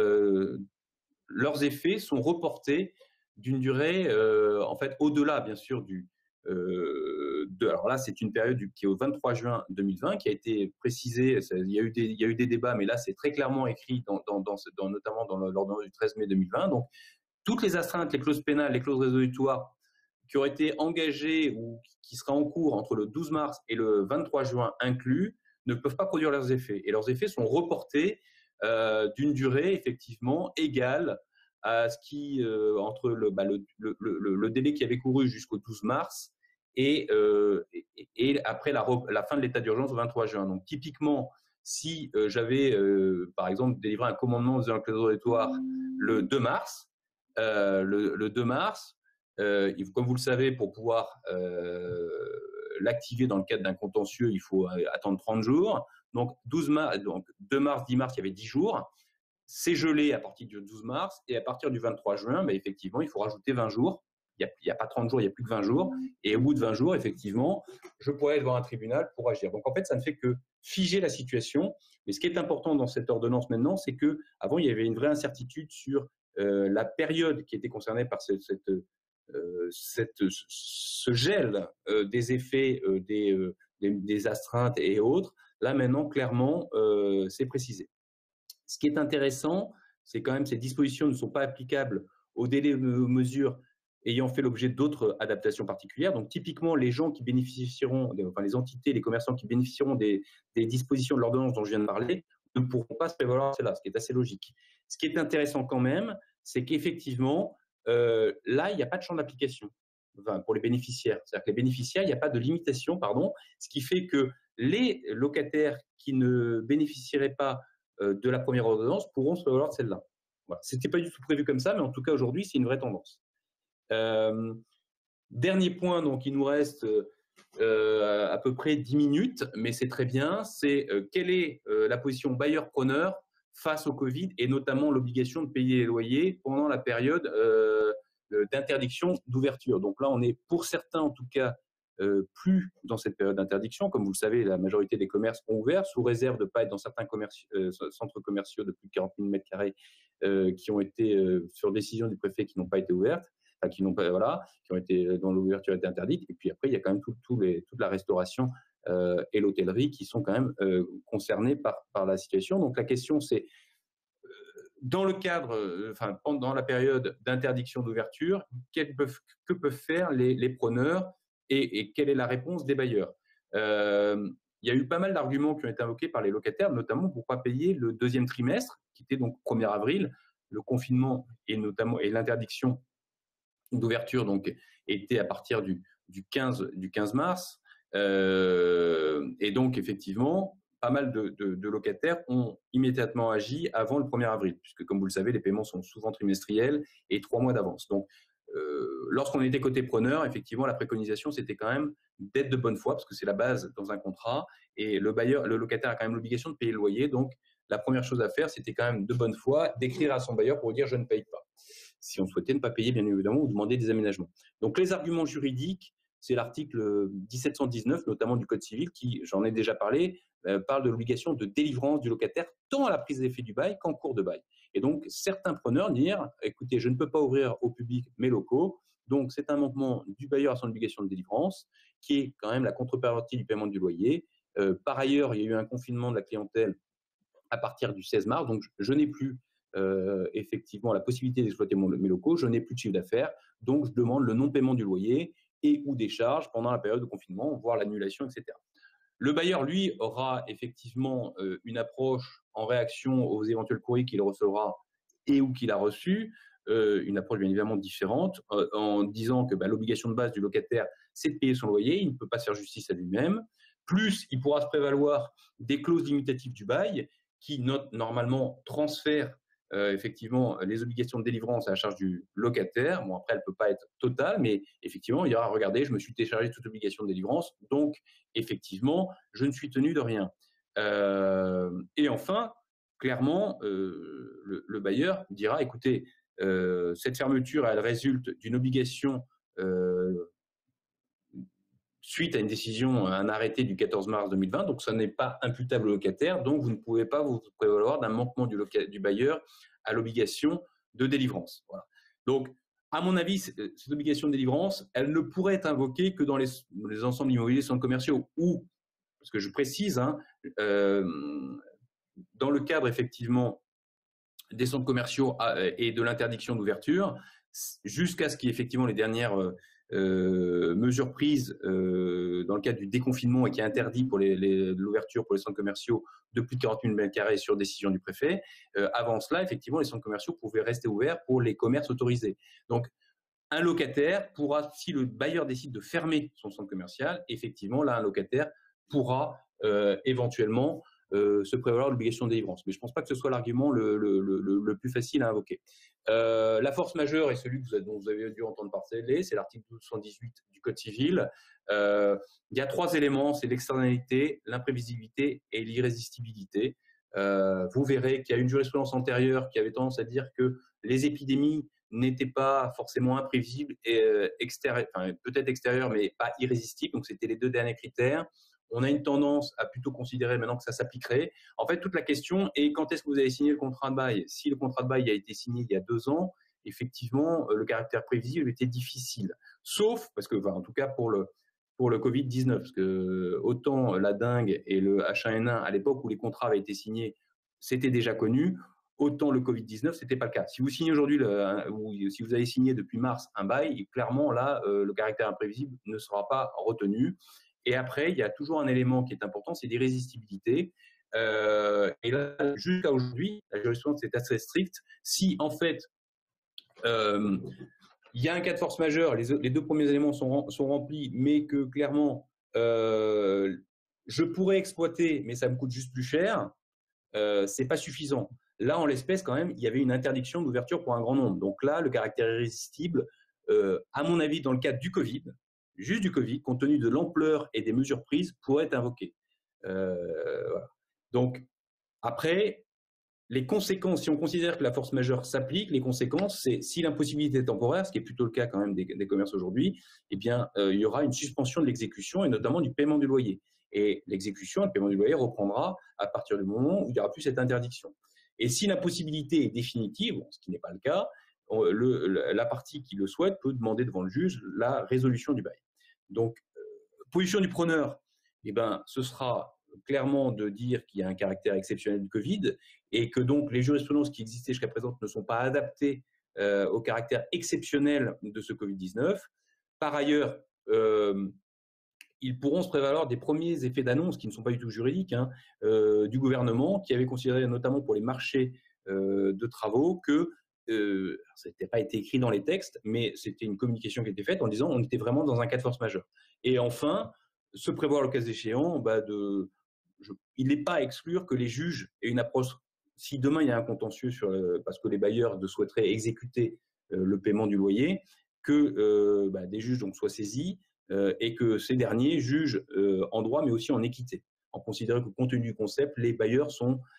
Leurs effets sont reportés d'une durée, en fait, au-delà, bien sûr, alors là, c'est une période qui est au 23 juin 2020, qui a été précisée. Il y a eu des débats, mais là, c'est très clairement écrit, notamment dans l'ordonnance du 13 mai 2020. Donc, toutes les astreintes, les clauses pénales, les clauses résolutoires qui auraient été engagées ou qui seraient en cours entre le 12 mars et le 23 juin inclus, ne peuvent pas produire leurs effets. Et leurs effets sont reportés d'une durée, effectivement, égale à ce qui, entre le délai qui avait couru jusqu'au 12 mars et après la fin de l'état d'urgence au 23 juin. Donc, typiquement, si j'avais, par exemple, délivré un commandement faisant un clause résolutoire le 2 mars, Comme vous le savez, pour pouvoir l'activer dans le cadre d'un contentieux, il faut attendre 30 jours. Donc, 2 mars, 10 mars, il y avait 10 jours. C'est gelé à partir du 12 mars et à partir du 23 juin, effectivement, il faut rajouter 20 jours. Il n'y a pas 30 jours, il n'y a plus que 20 jours. Et au bout de 20 jours, effectivement, je pourrais aller devant un tribunal pour agir. Donc, en fait, ça ne fait que figer la situation. Mais ce qui est important dans cette ordonnance maintenant, c'est qu'avant, il y avait une vraie incertitude sur la période qui était concernée par ce gel des effets des astreintes et autres. Là, maintenant, clairement, c'est précisé. Ce qui est intéressant, c'est quand même que ces dispositions ne sont pas applicables aux délais de mesure ayant fait l'objet d'autres adaptations particulières. Donc, typiquement, les gens qui bénéficieront, enfin les entités, les commerçants qui bénéficieront des dispositions de l'ordonnance dont je viens de parler, ne pourront pas se prévaloir de cela, ce qui est assez logique. Ce qui est intéressant quand même, c'est qu'effectivement, là, il n'y a pas de champ d'application pour les bénéficiaires. C'est-à-dire que les bénéficiaires, il n'y a pas de limitation, pardon, ce qui fait que les locataires qui ne bénéficieraient pas de la première ordonnance pourront se prévaloir de celle-là. Voilà. Ce n'était pas du tout prévu comme ça, mais en tout cas, aujourd'hui, c'est une vraie tendance. Dernier point, donc il nous reste à peu près 10 minutes, mais c'est très bien, c'est quelle est la position bailleur-preneur face au Covid et notamment l'obligation de payer les loyers pendant la période d'interdiction d'ouverture. Donc là, on est pour certains en tout cas plus dans cette période d'interdiction. Comme vous le savez, la majorité des commerces ont ouvert sous réserve de ne pas être dans certains centres commerciaux de plus de 40 000 m2 qui ont été, sur décision du préfet, qui n'ont pas été ouvertes. Enfin, qui n'ont pas, voilà, qui ont été, dont l'ouverture a été interdite. Et puis après, il y a quand même toute la restauration et l'hôtellerie qui sont quand même concernés par la situation. Donc la question, c'est dans le cadre, pendant la période d'interdiction d'ouverture, que peuvent faire les preneurs et quelle est la réponse des bailleurs? Il y a eu pas mal d'arguments qui ont été invoqués par les locataires, notamment pour ne pas payer le deuxième trimestre, qui était donc 1er avril, le confinement et l'interdiction d'ouverture donc était à partir du 15 mars. Et donc, effectivement, pas mal de locataires ont immédiatement agi avant le 1er avril, puisque, comme vous le savez, les paiements sont souvent trimestriels et 3 mois d'avance. Donc, lorsqu'on était côté preneur, effectivement, la préconisation, c'était quand même d'être de bonne foi, parce que c'est la base dans un contrat, et le locataire a quand même l'obligation de payer le loyer. Donc, la première chose à faire, c'était quand même de bonne foi d'écrire à son bailleur pour dire « je ne paye pas ». Si on souhaitait ne pas payer, bien évidemment, ou demander des aménagements. Donc, les arguments juridiques, c'est l'article 1719, notamment du Code civil, qui, j'en ai déjà parlé, parle de l'obligation de délivrance du locataire tant à la prise d'effet du bail qu'en cours de bail. Et donc, certains preneurs disent « écoutez, je ne peux pas ouvrir au public mes locaux ». Donc, c'est un manquement du bailleur à son obligation de délivrance, qui est quand même la contrepartie du paiement du loyer. Par ailleurs, il y a eu un confinement de la clientèle à partir du 16 mars, donc je n'ai plus effectivement la possibilité d'exploiter mes locaux, je n'ai plus de chiffre d'affaires, donc je demande le non-paiement du loyer et ou des charges pendant la période de confinement, voire l'annulation, etc. Le bailleur, lui, aura effectivement une approche en réaction aux éventuels courriers qu'il recevra et ou qu'il a reçus, une approche bien évidemment différente, en disant que l'obligation de base du locataire, c'est de payer son loyer, il ne peut pas se faire justice à lui-même, plus il pourra se prévaloir des clauses limitatives du bail qui normalement transfèrent effectivement les obligations de délivrance à la charge du locataire. Bon, après, elle ne peut pas être totale, mais effectivement, il y aura, regardez, je me suis déchargé de toute obligation de délivrance, donc effectivement, je ne suis tenu de rien. Et enfin, clairement, le bailleur dira, écoutez, cette fermeture, elle résulte d'une obligation suite à une décision, un arrêté du 14 mars 2020, donc ça n'est pas imputable au locataire, donc vous ne pouvez pas vous prévaloir d'un manquement du bailleur à l'obligation de délivrance. Voilà. Donc, à mon avis, cette obligation de délivrance, elle ne pourrait être invoquée que dans les ensembles immobiliers, centres commerciaux, ou, parce que je précise, dans le cadre effectivement des centres commerciaux et de l'interdiction d'ouverture, jusqu'à ce qu'il y ait effectivement les dernières mesures prises dans le cadre du déconfinement et qui est interdit pour l'ouverture pour les centres commerciaux de plus de 40 000 m2 sur décision du préfet. Avant cela, effectivement, les centres commerciaux pouvaient rester ouverts pour les commerces autorisés. Donc, un locataire pourra, si le bailleur décide de fermer son centre commercial, effectivement, là, un locataire pourra éventuellement se prévaloir de l'obligation de délivrance. Mais je ne pense pas que ce soit l'argument le plus facile à invoquer. La force majeure est celui dont vous avez dû entendre parler, c'est l'article 1218 du Code civil. Il y a 3 éléments, c'est l'externalité, l'imprévisibilité et l'irrésistibilité. Vous verrez qu'il y a une jurisprudence antérieure qui avait tendance à dire que les épidémies n'étaient pas forcément imprévisibles et enfin, peut-être extérieures, mais pas irrésistibles. Donc, c'était les 2 derniers critères. On a une tendance à plutôt considérer maintenant que ça s'appliquerait. En fait, toute la question est quand est-ce que vous avez signé le contrat de bail? Si le contrat de bail a été signé il y a 2 ans, effectivement, le caractère prévisible était difficile. Sauf, parce que, enfin, en tout cas pour le Covid-19, parce que autant la dengue et le H1N1, à l'époque où les contrats avaient été signés, c'était déjà connu, autant le Covid-19, ce n'était pas le cas. Si vous signez aujourd'hui, ou si vous avez signé depuis mars un bail, clairement, là, le caractère imprévisible ne sera pas retenu. Et après, il y a toujours un élément qui est important, c'est l'irrésistibilité. Et là, jusqu'à aujourd'hui, la jurisprudence est assez stricte. Si, en fait, il y a un cas de force majeure, les 2 premiers éléments sont remplis, mais que clairement, je pourrais exploiter, mais ça me coûte juste plus cher, c'est pas suffisant. Là, en l'espèce, quand même, il y avait une interdiction d'ouverture pour un grand nombre. Donc là, le caractère irrésistible, à mon avis, dans le cadre du Covid, juste du Covid, compte tenu de l'ampleur et des mesures prises, pourrait être invoqué. Voilà. Donc, après, les conséquences, si on considère que la force majeure s'applique, les conséquences, c'est si l'impossibilité est temporaire, ce qui est plutôt le cas quand même des commerces aujourd'hui, eh bien, il y aura une suspension de l'exécution et notamment du paiement du loyer. Et l'exécution, le paiement du loyer reprendra à partir du moment où il n'y aura plus cette interdiction. Et si l'impossibilité est définitive, ce qui n'est pas le cas, la partie qui le souhaite peut demander devant le juge la résolution du bail. Donc, position du preneur, eh ben, ce sera clairement de dire qu'il y a un caractère exceptionnel du Covid et que donc les jurisprudences qui existaient jusqu'à présent ne sont pas adaptées au caractère exceptionnel de ce Covid-19. Par ailleurs, ils pourront se prévaloir des premiers effets d'annonce qui ne sont pas du tout juridiques du gouvernement qui avait considéré notamment pour les marchés de travaux que ça n'était pas été écrit dans les textes, mais c'était une communication qui était faite en disant on était vraiment dans un cas de force majeure. Et enfin, se prévoir le cas échéant, il n'est pas à exclure que les juges aient une approche. Si demain il y a un contentieux parce que les bailleurs souhaiteraient exécuter le paiement du loyer, que des juges donc soient saisis et que ces derniers jugent en droit mais aussi en équité, en considérant que compte tenu du concept, les bailleurs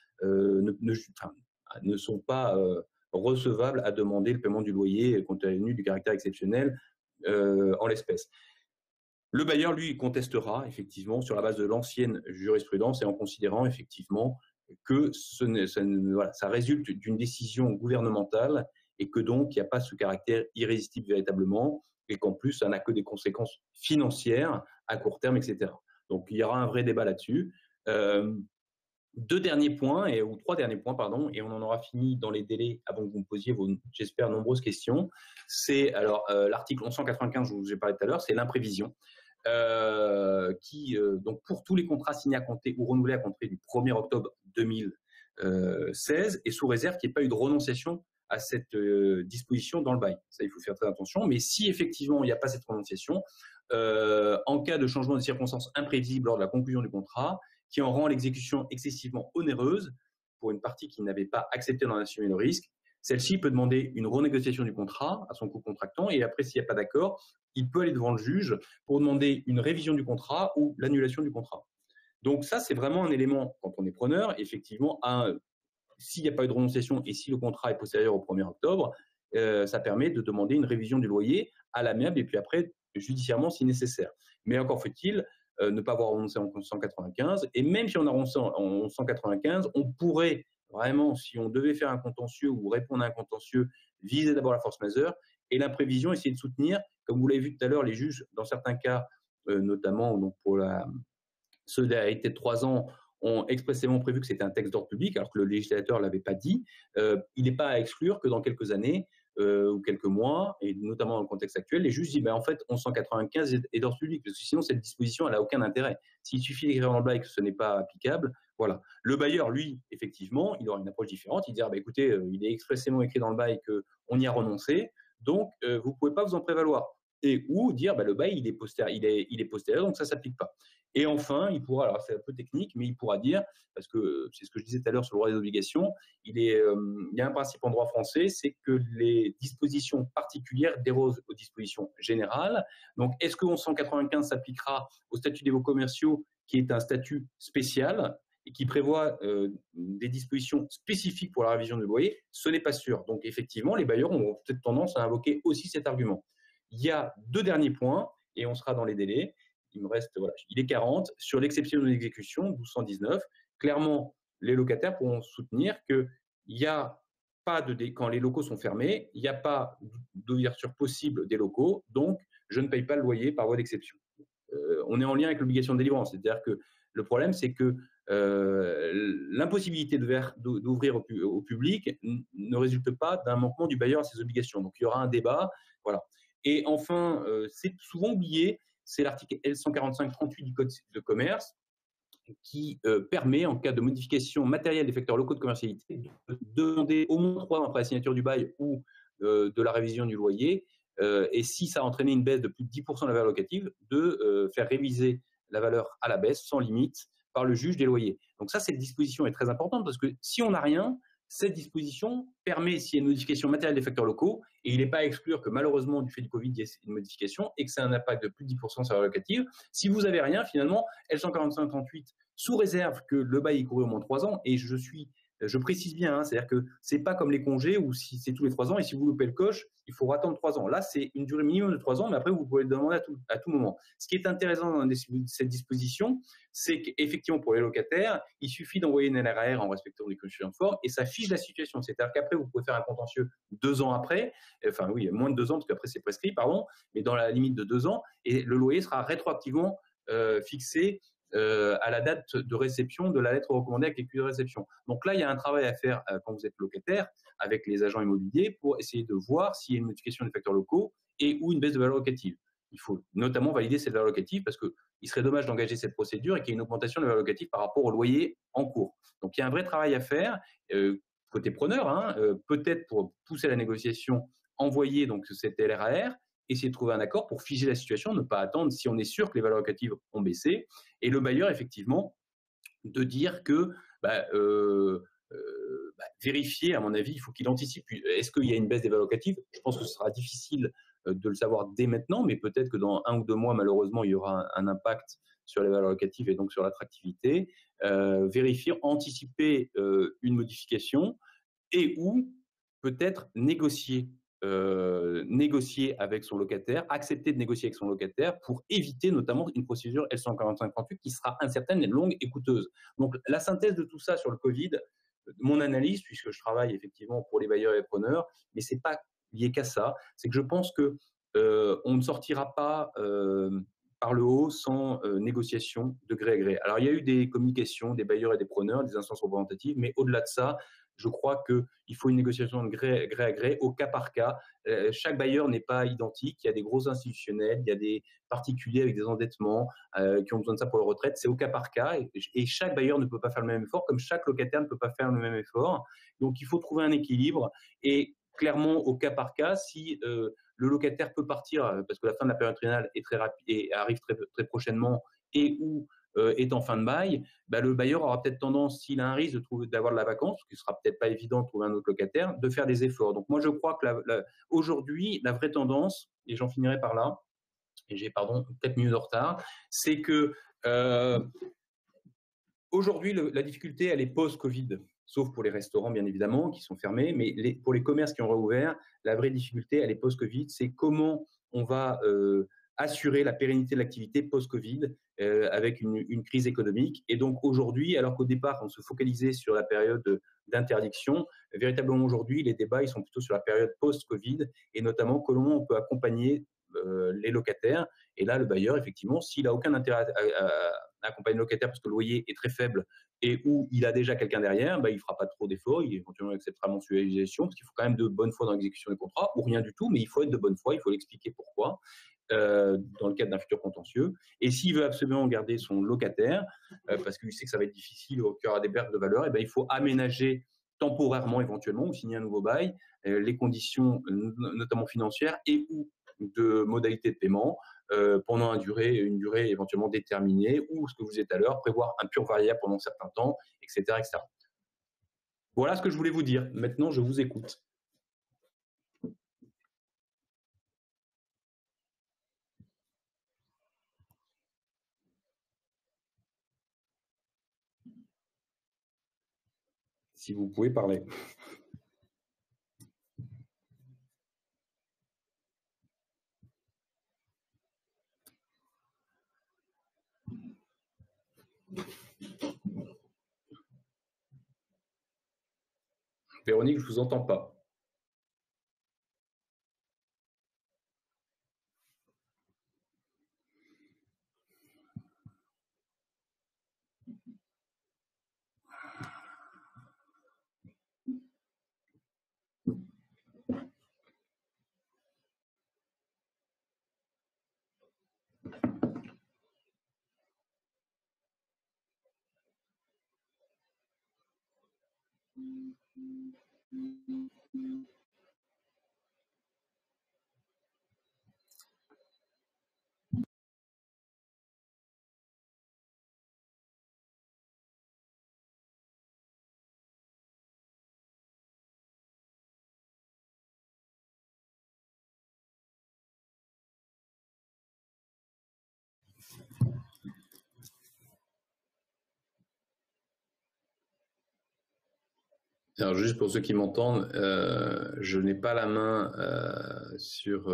ne sont pas recevables à demander le paiement du loyer compte tenu du caractère exceptionnel en l'espèce. Le bailleur, lui, contestera effectivement sur la base de l'ancienne jurisprudence et en considérant effectivement que ça résulte d'une décision gouvernementale et que donc il n'y a pas ce caractère irrésistible véritablement et qu'en plus ça n'a que des conséquences financières à court terme, etc. Donc il y aura un vrai débat là-dessus. 3 derniers points, pardon, et on en aura fini dans les délais avant que vous me posiez vos, j'espère, nombreuses questions. C'est alors l'article 1195, je vous ai parlé tout à l'heure, c'est l'imprévision. Donc pour tous les contrats signés à compter ou renouvelés à compter du 1er octobre 2016 et sous réserve qu'il n'y ait pas eu de renonciation à cette disposition dans le bail. Ça, il faut faire très attention. Mais si effectivement il n'y a pas cette renonciation, en cas de changement de circonstances imprévisibles lors de la conclusion du contrat, qui en rend l'exécution excessivement onéreuse pour une partie qui n'avait pas accepté d'en assumer le risque, celle-ci peut demander une renégociation du contrat à son co-contractant et après, s'il n'y a pas d'accord, il peut aller devant le juge pour demander une révision du contrat ou l'annulation du contrat. Donc ça, c'est vraiment un élément, quand on est preneur, effectivement, s'il n'y a pas eu de renonciation et si le contrat est postérieur au 1er octobre, ça permet de demander une révision du loyer à l'amiable et puis après, judiciairement, si nécessaire. Mais encore faut-il ne pas avoir renoncé en 1195. Et même si on a renoncé en 1195, on pourrait vraiment, si on devait faire un contentieux ou répondre à un contentieux, viser d'abord la force majeure et l'imprévision, essayer de soutenir, comme vous l'avez vu tout à l'heure, les juges, dans certains cas, notamment donc pour la solidarité de 3 ans, ont expressément prévu que c'était un texte d'ordre public, alors que le législateur ne l'avait pas dit. Il n'est pas à exclure que dans quelques années ou quelques mois, et notamment dans le contexte actuel, les juges disent en fait, 1195 est d'ordre public, parce que sinon, cette disposition, elle n'a aucun intérêt. S'il suffit d'écrire dans le bail que ce n'est pas applicable, voilà. Le bailleur, lui, effectivement, il aura une approche différente. Il dira écoutez, il est expressément écrit dans le bail qu'on y a renoncé, donc vous ne pouvez pas vous en prévaloir. Et ou dire le bail, il est postérieur, donc ça ne s'applique pas. Et enfin, il pourra, alors c'est un peu technique, mais il pourra dire, parce que c'est ce que je disais tout à l'heure sur le droit des obligations, il y a un principe en droit français, c'est que les dispositions particulières dérogent aux dispositions générales. Donc, est-ce que 1195 s'appliquera au statut des baux commerciaux, qui est un statut spécial et qui prévoit des dispositions spécifiques pour la révision du loyer? Ce n'est pas sûr. Donc, effectivement, les bailleurs ont peut-être tendance à invoquer aussi cet argument. Il y a deux derniers points, et on sera dans les délais. Il me reste, voilà, il est 40. Sur l'exception de l'exécution, 1219, clairement, les locataires pourront soutenir qu'il n'y a pas de, quand les locaux sont fermés, il n'y a pas d'ouverture possible des locaux, donc je ne paye pas le loyer par voie d'exception. On est en lien avec l'obligation de délivrance, c'est-à-dire que le problème, c'est que l'impossibilité d'ouvrir au public ne résulte pas d'un manquement du bailleur à ses obligations. Donc, il y aura un débat. Voilà. Et enfin, c'est souvent oublié, c'est l'article L145-38 du Code de commerce qui permet, en cas de modification matérielle des facteurs locaux de commercialité, de demander au moins 3 ans après la signature du bail ou de la révision du loyer, et si ça a entraîné une baisse de plus de 10% de la valeur locative, de faire réviser la valeur à la baisse sans limite par le juge des loyers. Donc ça, cette disposition est très importante parce que si on n'a rien, cette disposition permet, s'il y a une modification matérielle des facteurs locaux, et il n'est pas à exclure que malheureusement, du fait du Covid, il y ait une modification et que ça a un impact de plus de 10% sur la valeur locative. Si vous n'avez rien, finalement, L145-38, sous réserve que le bail est couru au moins 3 ans, et je précise bien, hein, c'est-à-dire que ce n'est pas comme les congés où si c'est tous les 3 ans et si vous loupez le coche, il faut attendre 3 ans. Là, c'est une durée minimum de 3 ans, mais après, vous pouvez le demander à tout moment. Ce qui est intéressant dans cette disposition, c'est qu'effectivement, pour les locataires, il suffit d'envoyer une LRAR en respectant les conditions de forme et ça fiche la situation. C'est-à-dire qu'après, vous pouvez faire un contentieux 2 ans après, enfin oui, moins de 2 ans, parce qu'après, c'est prescrit, pardon, mais dans la limite de 2 ans, et le loyer sera rétroactivement fixé à la date de réception de la lettre recommandée avec l'accusé de réception. Donc là, il y a un travail à faire quand vous êtes locataire avec les agents immobiliers pour essayer de voir s'il y a une modification des facteurs locaux et ou une baisse de valeur locative. Il faut notamment valider cette valeur locative parce qu'il serait dommage d'engager cette procédure et qu'il y ait une augmentation de la valeur locative par rapport au loyer en cours. Donc il y a un vrai travail à faire côté preneur, hein, peut-être pour pousser la négociation, envoyer donc cette LRAR, essayer de trouver un accord pour figer la situation, ne pas attendre si on est sûr que les valeurs locatives ont baissé. Et le bailleur, effectivement, de dire que vérifier, à mon avis, il faut qu'il anticipe. Est-ce qu'il y a une baisse des valeurs locatives? Je pense que ce sera difficile de le savoir dès maintenant, mais peut-être que dans 1 ou 2 mois, malheureusement, il y aura un impact sur les valeurs locatives et donc sur l'attractivité. Vérifier, anticiper une modification et ou peut-être négocier avec son locataire, accepter de négocier avec son locataire pour éviter notamment une procédure L145-38 qui sera incertaine, longue et coûteuse. Donc la synthèse de tout ça sur le Covid, mon analyse, puisque je travaille effectivement pour les bailleurs et les preneurs, mais ce n'est pas lié qu'à ça, c'est que je pense que on ne sortira pas par le haut sans négociation de gré à gré. Alors il y a eu des communications des bailleurs et des preneurs, des instances représentatives, mais au-delà de ça, je crois qu'il faut une négociation de gré à gré, au cas par cas. Chaque bailleur n'est pas identique. Il y a des gros institutionnels, il y a des particuliers avec des endettements qui ont besoin de ça pour leur retraite. C'est au cas par cas et chaque bailleur ne peut pas faire le même effort, comme chaque locataire ne peut pas faire le même effort. Donc, il faut trouver un équilibre et clairement, au cas par cas, si le locataire peut partir parce que la fin de la période triennale est très rapide et arrive très, très prochainement et où est en fin de bail, le bailleur aura peut-être tendance, s'il a un risque d'avoir de la vacance, ce qui ne sera peut-être pas évident de trouver un autre locataire, de faire des efforts. Donc moi, je crois que aujourd'hui, la vraie tendance, et j'en finirai par là, et j'ai, pardon, 4 minutes de retard, c'est que aujourd'hui, la difficulté, elle est post-Covid, sauf pour les restaurants, bien évidemment, qui sont fermés, mais pour les commerces qui ont rouvert, la vraie difficulté, elle est post-Covid, c'est comment on va assurer la pérennité de l'activité post-Covid avec une crise économique. Et donc aujourd'hui, alors qu'au départ, on se focalisait sur la période d'interdiction, véritablement aujourd'hui, les débats ils sont plutôt sur la période post-Covid et notamment comment on peut accompagner les locataires. Et là, le bailleur, effectivement, s'il n'a aucun intérêt à accompagner le locataire parce que le loyer est très faible et où il a déjà quelqu'un derrière, il ne fera pas trop d'efforts, il éventuellement acceptera mensualisation parce qu'il faut quand même de bonne foi dans l'exécution des contrats ou rien du tout, mais il faut être de bonne foi, il faut l'expliquer pourquoi. Dans le cadre d'un futur contentieux. Et s'il veut absolument garder son locataire, parce qu'il sait que ça va être difficile ou qu'il y aura des pertes de valeur, il faut aménager temporairement éventuellement ou signer un nouveau bail, les conditions notamment financières et ou de modalités de paiement pendant une durée éventuellement déterminée, ou ce que vous êtes à l'heure, prévoir un pur variable pendant un certain temps, etc., etc. Voilà ce que je voulais vous dire. Maintenant, je vous écoute. Si vous pouvez parler. Véronique, je ne vous entends pas. Alors, juste pour ceux qui m'entendent, je n'ai pas la main sur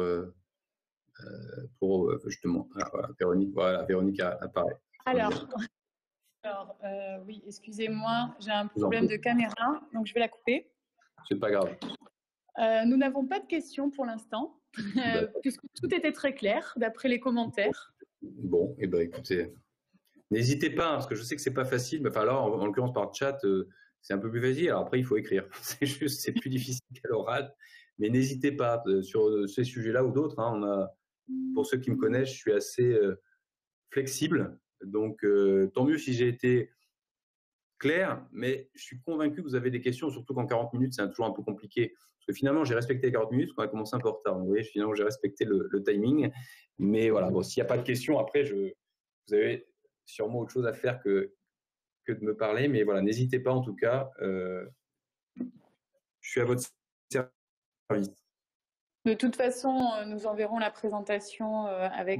pour justement. Voilà, Véronique apparaît. Alors, oui, excusez-moi, j'ai un problème de caméra, donc je vais la couper. C'est pas grave. Nous n'avons pas de questions pour l'instant, puisque tout était très clair d'après les commentaires. Bon, et ben écoutez, n'hésitez pas, parce que je sais que c'est pas facile, mais enfin là, en l'occurrence par chat, c'est un peu plus facile. Alors après, il faut écrire. C'est plus difficile qu'à l'oral, mais n'hésitez pas sur ces sujets-là ou d'autres. Hein, pour ceux qui me connaissent, je suis assez flexible, donc tant mieux si j'ai été clair, mais je suis convaincu que vous avez des questions, surtout qu'en 40 minutes, c'est toujours un peu compliqué. Parce que finalement, j'ai respecté les 40 minutes, parce qu'on a commencé un peu en retard. Vous voyez, finalement, j'ai respecté le timing. Mais voilà, bon, s'il n'y a pas de questions, après, vous avez sûrement autre chose à faire que de me parler. Mais voilà, n'hésitez pas en tout cas. Je suis à votre service. De toute façon, nous enverrons la présentation avec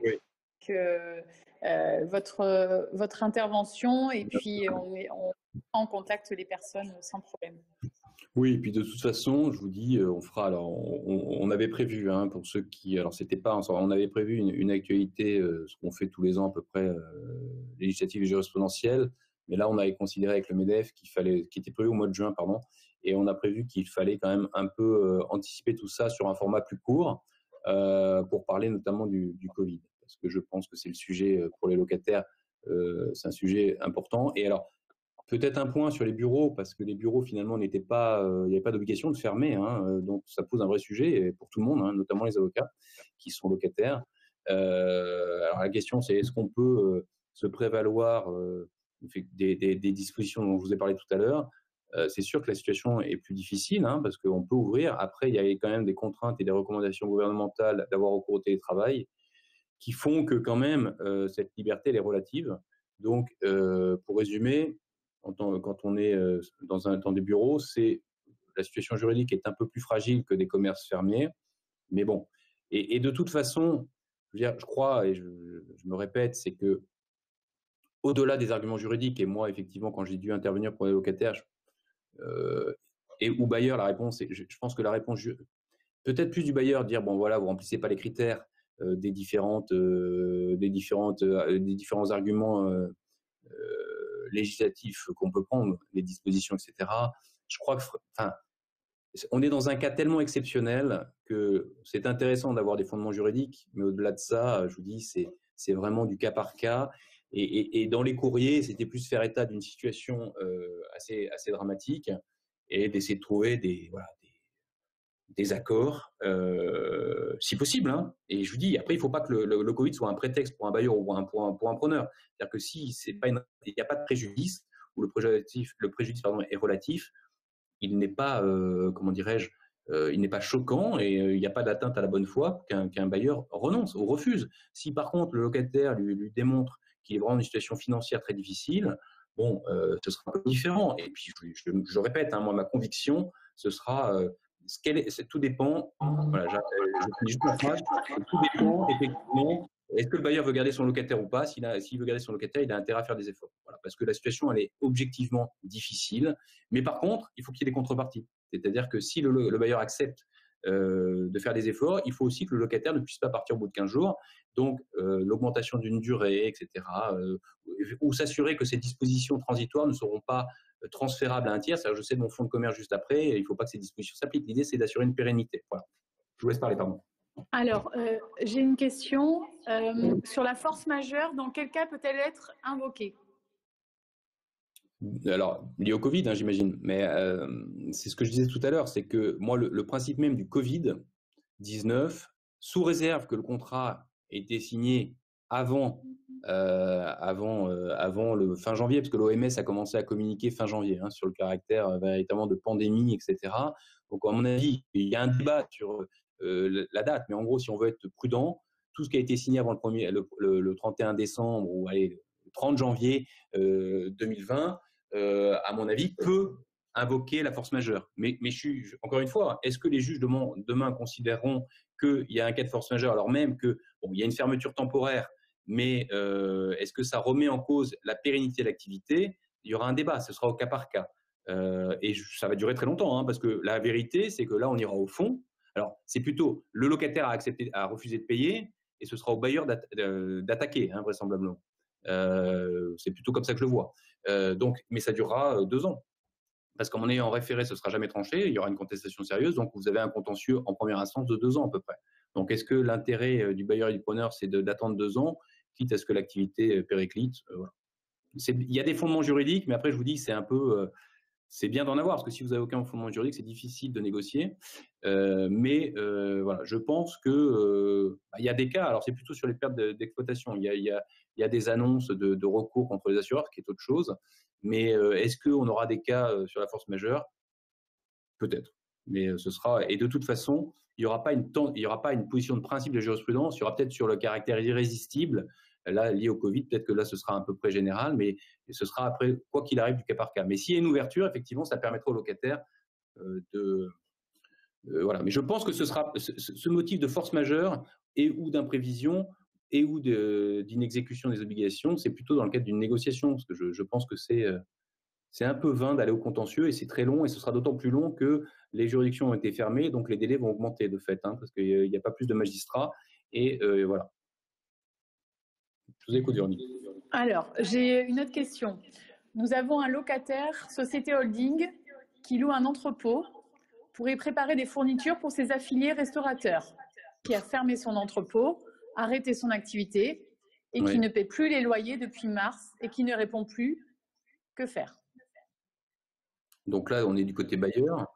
votre intervention, et puis on en contacte les personnes sans problème. Oui, et puis de toute façon, je vous dis, on fera. Alors, on avait prévu, hein, pour ceux qui, alors c'était pas, on avait prévu une actualité, ce qu'on fait tous les ans à peu près, législative et jurisprudentielle. Mais là, on avait considéré avec le Medef qui était prévu au mois de juin, pardon, et on a prévu qu'il fallait quand même un peu anticiper tout ça sur un format plus court pour parler notamment du Covid, parce que je pense que c'est le sujet pour les locataires, c'est un sujet important. Et alors, peut-être un point sur les bureaux, parce que les bureaux, finalement, n'étaient pas, il n'y avait pas d'obligation de fermer, hein, donc ça pose un vrai sujet pour tout le monde, hein, notamment les avocats qui sont locataires. Alors la question, c'est est-ce qu'on peut se prévaloir des dispositions dont je vous ai parlé tout à l'heure. C'est sûr que la situation est plus difficile, hein, parce qu'on peut ouvrir. Après, il y a quand même des contraintes et des recommandations gouvernementales d'avoir recours au télétravail qui font que quand même cette liberté elle est relative. Donc, pour résumer, quand on est dans des bureaux, la situation juridique est un peu plus fragile que des commerces fermés. Mais bon, et de toute façon, je crois, et je me répète, c'est que au-delà des arguments juridiques, et moi, effectivement, quand j'ai dû intervenir pour les locataires, ou bailleurs, la réponse, je pense que la réponse, peut-être plus du bailleur, dire, bon voilà, vous remplissez pas les critères des différents arguments législatifs qu'on peut prendre, les dispositions, etc. Je crois que, enfin, on est dans un cas tellement exceptionnel que c'est intéressant d'avoir des fondements juridiques, mais au-delà de ça, je vous dis, c'est vraiment du cas par cas. Et dans les courriers, c'était plus faire état d'une situation assez dramatique et d'essayer de trouver des accords, si possible. Hein. Et je vous dis, après, il ne faut pas que le Covid soit un prétexte pour un bailleur ou pour un preneur. C'est-à-dire que si il n'y a pas de préjudice, ou le préjudice est relatif, il n'est pas, comment dirais-je, il n'est pas choquant et il n'y a pas d'atteinte à la bonne foi qu'un bailleur renonce ou refuse. Si par contre le locataire lui démontre qu'il est vraiment dans une situation financière très difficile, bon, ce sera un peu différent. Et puis je répète, hein, moi ma conviction, ce sera tout dépend. Voilà, je finis juste ma phrase. Tout dépend effectivement. Est-ce que le bailleur veut garder son locataire ou pas? S'il veut garder son locataire, il a intérêt à faire des efforts. Voilà, parce que la situation, elle est objectivement difficile. Mais par contre, il faut qu'il y ait des contreparties. C'est-à-dire que si le bailleur accepte de faire des efforts, il faut aussi que le locataire ne puisse pas partir au bout de 15 jours. Donc, l'augmentation d'une durée, etc. Ou s'assurer que ces dispositions transitoires ne seront pas transférables à un tiers. C'est-à-dire, je sais de mon fonds de commerce juste après, il ne faut pas que ces dispositions s'appliquent. L'idée, c'est d'assurer une pérennité. Voilà. Je vous laisse parler, pardon. Alors, j'ai une question. Sur la force majeure, dans quel cas peut-elle être invoquée? Alors, lié au Covid, hein, j'imagine. Mais c'est ce que je disais tout à l'heure, c'est que moi, le principe même du Covid-19, sous réserve que le contrat ait été signé avant, avant le fin janvier, parce que l'OMS a commencé à communiquer fin janvier hein, sur le caractère véritablement de pandémie, etc. Donc, à mon avis, il y a un débat sur la date, mais en gros, si on veut être prudent, tout ce qui a été signé avant le 31 décembre ou allez, le 30 janvier 2020, à mon avis, peut invoquer la force majeure. Mais encore une fois, est-ce que les juges demain considéreront qu'il y a un cas de force majeure, alors même qu'il y a une fermeture temporaire, mais est-ce que ça remet en cause la pérennité de l'activité? Il y aura un débat, ce sera au cas par cas. Et ça va durer très longtemps, hein, parce que la vérité, c'est que là, on ira au fond. Alors, c'est plutôt le locataire a refusé de payer, et ce sera au bailleur d'attaquer, hein, vraisemblablement. C'est plutôt comme ça que je le vois. Mais ça durera 2 ans. Parce qu'en ayant référé, ce ne sera jamais tranché, il y aura une contestation sérieuse, donc vous avez un contentieux en première instance de 2 ans à peu près. Donc est-ce que l'intérêt du bailleur et du preneur, c'est d'attendre 2 ans, quitte à ce que l'activité périclite voilà. Il y a des fondements juridiques, mais après je vous dis, c'est bien d'en avoir, parce que si vous n'avez aucun fondement juridique, c'est difficile de négocier. Voilà, je pense que il y a des cas, alors c'est plutôt sur les pertes d'exploitation, il y a des annonces de recours contre les assureurs, qui est autre chose. Mais est-ce qu'on aura des cas sur la force majeure? Peut-être. Mais ce sera, et de toute façon, il n'y aura pas une position de principe de jurisprudence, il y aura peut-être sur le caractère irrésistible, là, lié au Covid, peut-être que là, ce sera un peu près général, mais ce sera après, quoi qu'il arrive, du cas par cas. Mais s'il y a une ouverture, effectivement, ça permettra au locataire de. Voilà. Mais je pense que ce motif de force majeure et ou d'imprévision et ou d'inexécution des obligations, c'est plutôt dans le cadre d'une négociation, parce que je pense que c'est un peu vain d'aller au contentieux et c'est très long et ce sera d'autant plus long que les juridictions ont été fermées, donc les délais vont augmenter de fait, hein, parce qu'il n'y a pas plus de magistrats et voilà. Je vous écoute, Véronique. Alors, j'ai une autre question. Nous avons un locataire, Société Holding, qui loue un entrepôt pour y préparer des fournitures pour ses affiliés restaurateurs, qui a fermé son entrepôt, arrêté son activité et qui ne paie plus les loyers depuis mars et qui ne répond plus. Que faire? Donc là, on est du côté bailleur.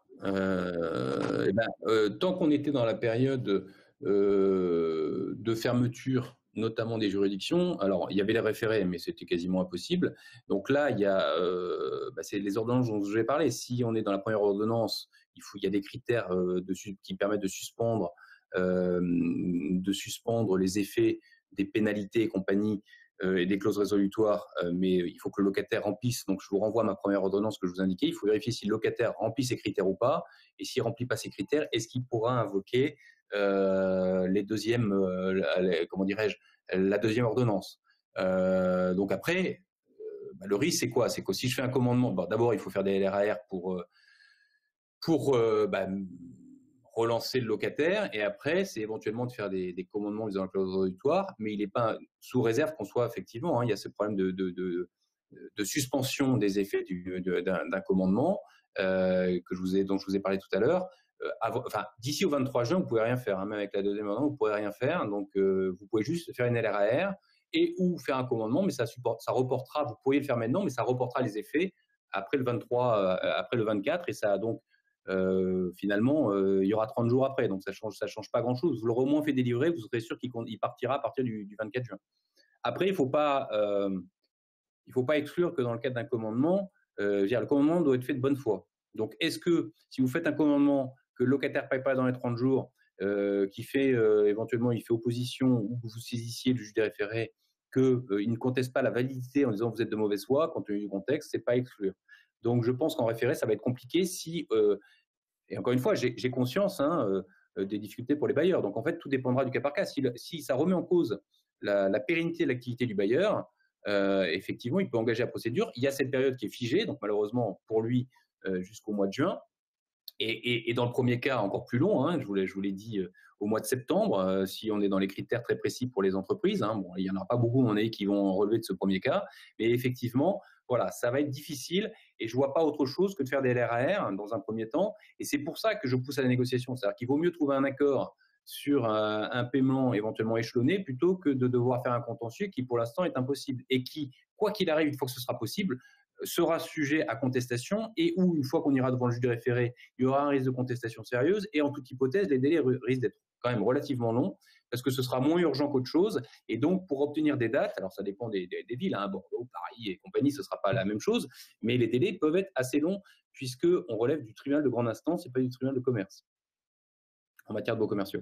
Tant qu'on était dans la période de fermeture, notamment des juridictions, alors il y avait les référés, mais c'était quasiment impossible. Donc là, il y a c'est les ordonnances dont je vais parler. Si on est dans la première ordonnance, il y a des critères qui permettent de suspendre les effets des pénalités et compagnie et des clauses résolutoires, mais il faut que le locataire remplisse. Donc, je vous renvoie à ma première ordonnance que je vous indiquais. Il faut vérifier si le locataire remplit ces critères ou pas. Et s'il ne remplit pas ces critères, est-ce qu'il pourra invoquer la deuxième ordonnance. Donc après, le risque, c'est quoi? C'est que si je fais un commandement, d'abord, il faut faire des LRAR pour relancer le locataire, et après, c'est éventuellement de faire des commandements visant la clause résolutoire, mais il n'est pas sous réserve qu'on soit effectivement, hein, il y a ce problème de suspension des effets d'un commandement dont je vous ai parlé tout à l'heure. D'ici au 23 juin, vous ne pouvez rien faire, hein, même avec la deuxième ordonnance, vous ne pourrez rien faire, donc vous pouvez juste faire une LRAR et ou faire un commandement, mais ça reportera, vous pourriez le faire maintenant, mais ça reportera les effets après le 23, après le 24, et ça a donc finalement, il y aura 30 jours après, donc ça change pas grand-chose. Vous l'aurez au moins fait délivrer, vous serez sûr qu'il partira à partir du 24 juin. Après, il faut pas exclure que dans le cadre d'un commandement, le commandement doit être fait de bonne foi. Donc, est-ce que si vous faites un commandement que le locataire ne paye pas dans les 30 jours, qui fait éventuellement il fait opposition ou que vous saisissiez le juge des référés, qu'il ne conteste pas la validité en disant vous êtes de mauvaise foi, compte tenu du contexte, c'est pas à exclure. Donc je pense qu'en référé, ça va être compliqué si, et encore une fois, j'ai conscience des difficultés pour les bailleurs. Donc en fait, tout dépendra du cas par cas. Si ça remet en cause la pérennité de l'activité du bailleur, effectivement, il peut engager la procédure. Il y a cette période qui est figée, donc malheureusement pour lui, jusqu'au mois de juin. Et dans le premier cas, encore plus long, je vous l'ai dit, au mois de septembre, si on est dans les critères très précis pour les entreprises. Bon, il n'y en aura pas beaucoup, qui vont relever de ce premier cas. Mais effectivement, voilà, ça va être difficile et je ne vois pas autre chose que de faire des LRAR dans un premier temps. Et c'est pour ça que je pousse à la négociation. C'est-à-dire qu'il vaut mieux trouver un accord sur un paiement éventuellement échelonné plutôt que de devoir faire un contentieux qui, pour l'instant, est impossible et qui, quoi qu'il arrive, une fois que ce sera possible, sera sujet à contestation et où, une fois qu'on ira devant le juge des référés, il y aura un risque de contestation sérieuse et en toute hypothèse, les délais risquent d'être quand même relativement longs parce que ce sera moins urgent qu'autre chose et donc pour obtenir des dates, alors ça dépend des villes, Bordeaux, Paris et compagnie, ce ne sera pas la même chose, mais les délais peuvent être assez longs puisqu'on relève du tribunal de grande instance et pas du tribunal de commerce en matière de baux commerciaux.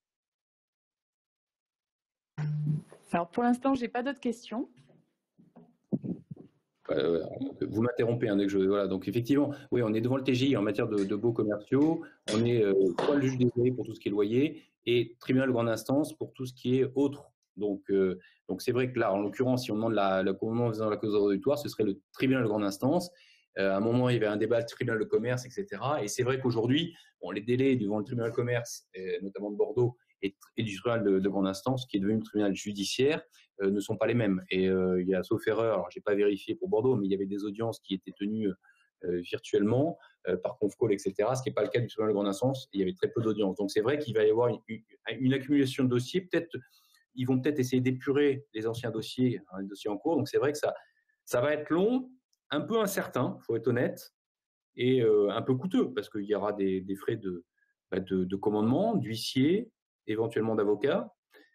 Alors pour l'instant, je n'ai pas d'autres questions. Vous m'interrompez dès que je. Voilà, donc effectivement, oui, on est devant le TGI en matière de baux commerciaux. On est soit le juge des loyers pour tout ce qui est loyer et tribunal de grande instance pour tout ce qui est autre. Donc c'est vrai que là, en l'occurrence, si on demande la commandement dans la cause auditoire, ce serait le tribunal de grande instance. À un moment, il y avait un débat de tribunal de commerce, etc. Et c'est vrai qu'aujourd'hui, les délais devant le tribunal de commerce, notamment de Bordeaux, et du tribunal de grande instance, qui est devenu le tribunal judiciaire, ne sont pas les mêmes. Et il y a, sauf erreur, alors je n'ai pas vérifié pour Bordeaux, mais il y avait des audiences qui étaient tenues virtuellement par conf call, etc., ce qui n'est pas le cas du tribunal de grande instance. Il y avait très peu d'audiences. Donc c'est vrai qu'il va y avoir une accumulation de dossiers. Ils vont peut-être essayer d'épurer les anciens dossiers, les dossiers en cours. Donc c'est vrai que ça va être long, un peu incertain, il faut être honnête, et un peu coûteux, parce qu'il y aura des frais de commandement, d'huissier, éventuellement d'avocat.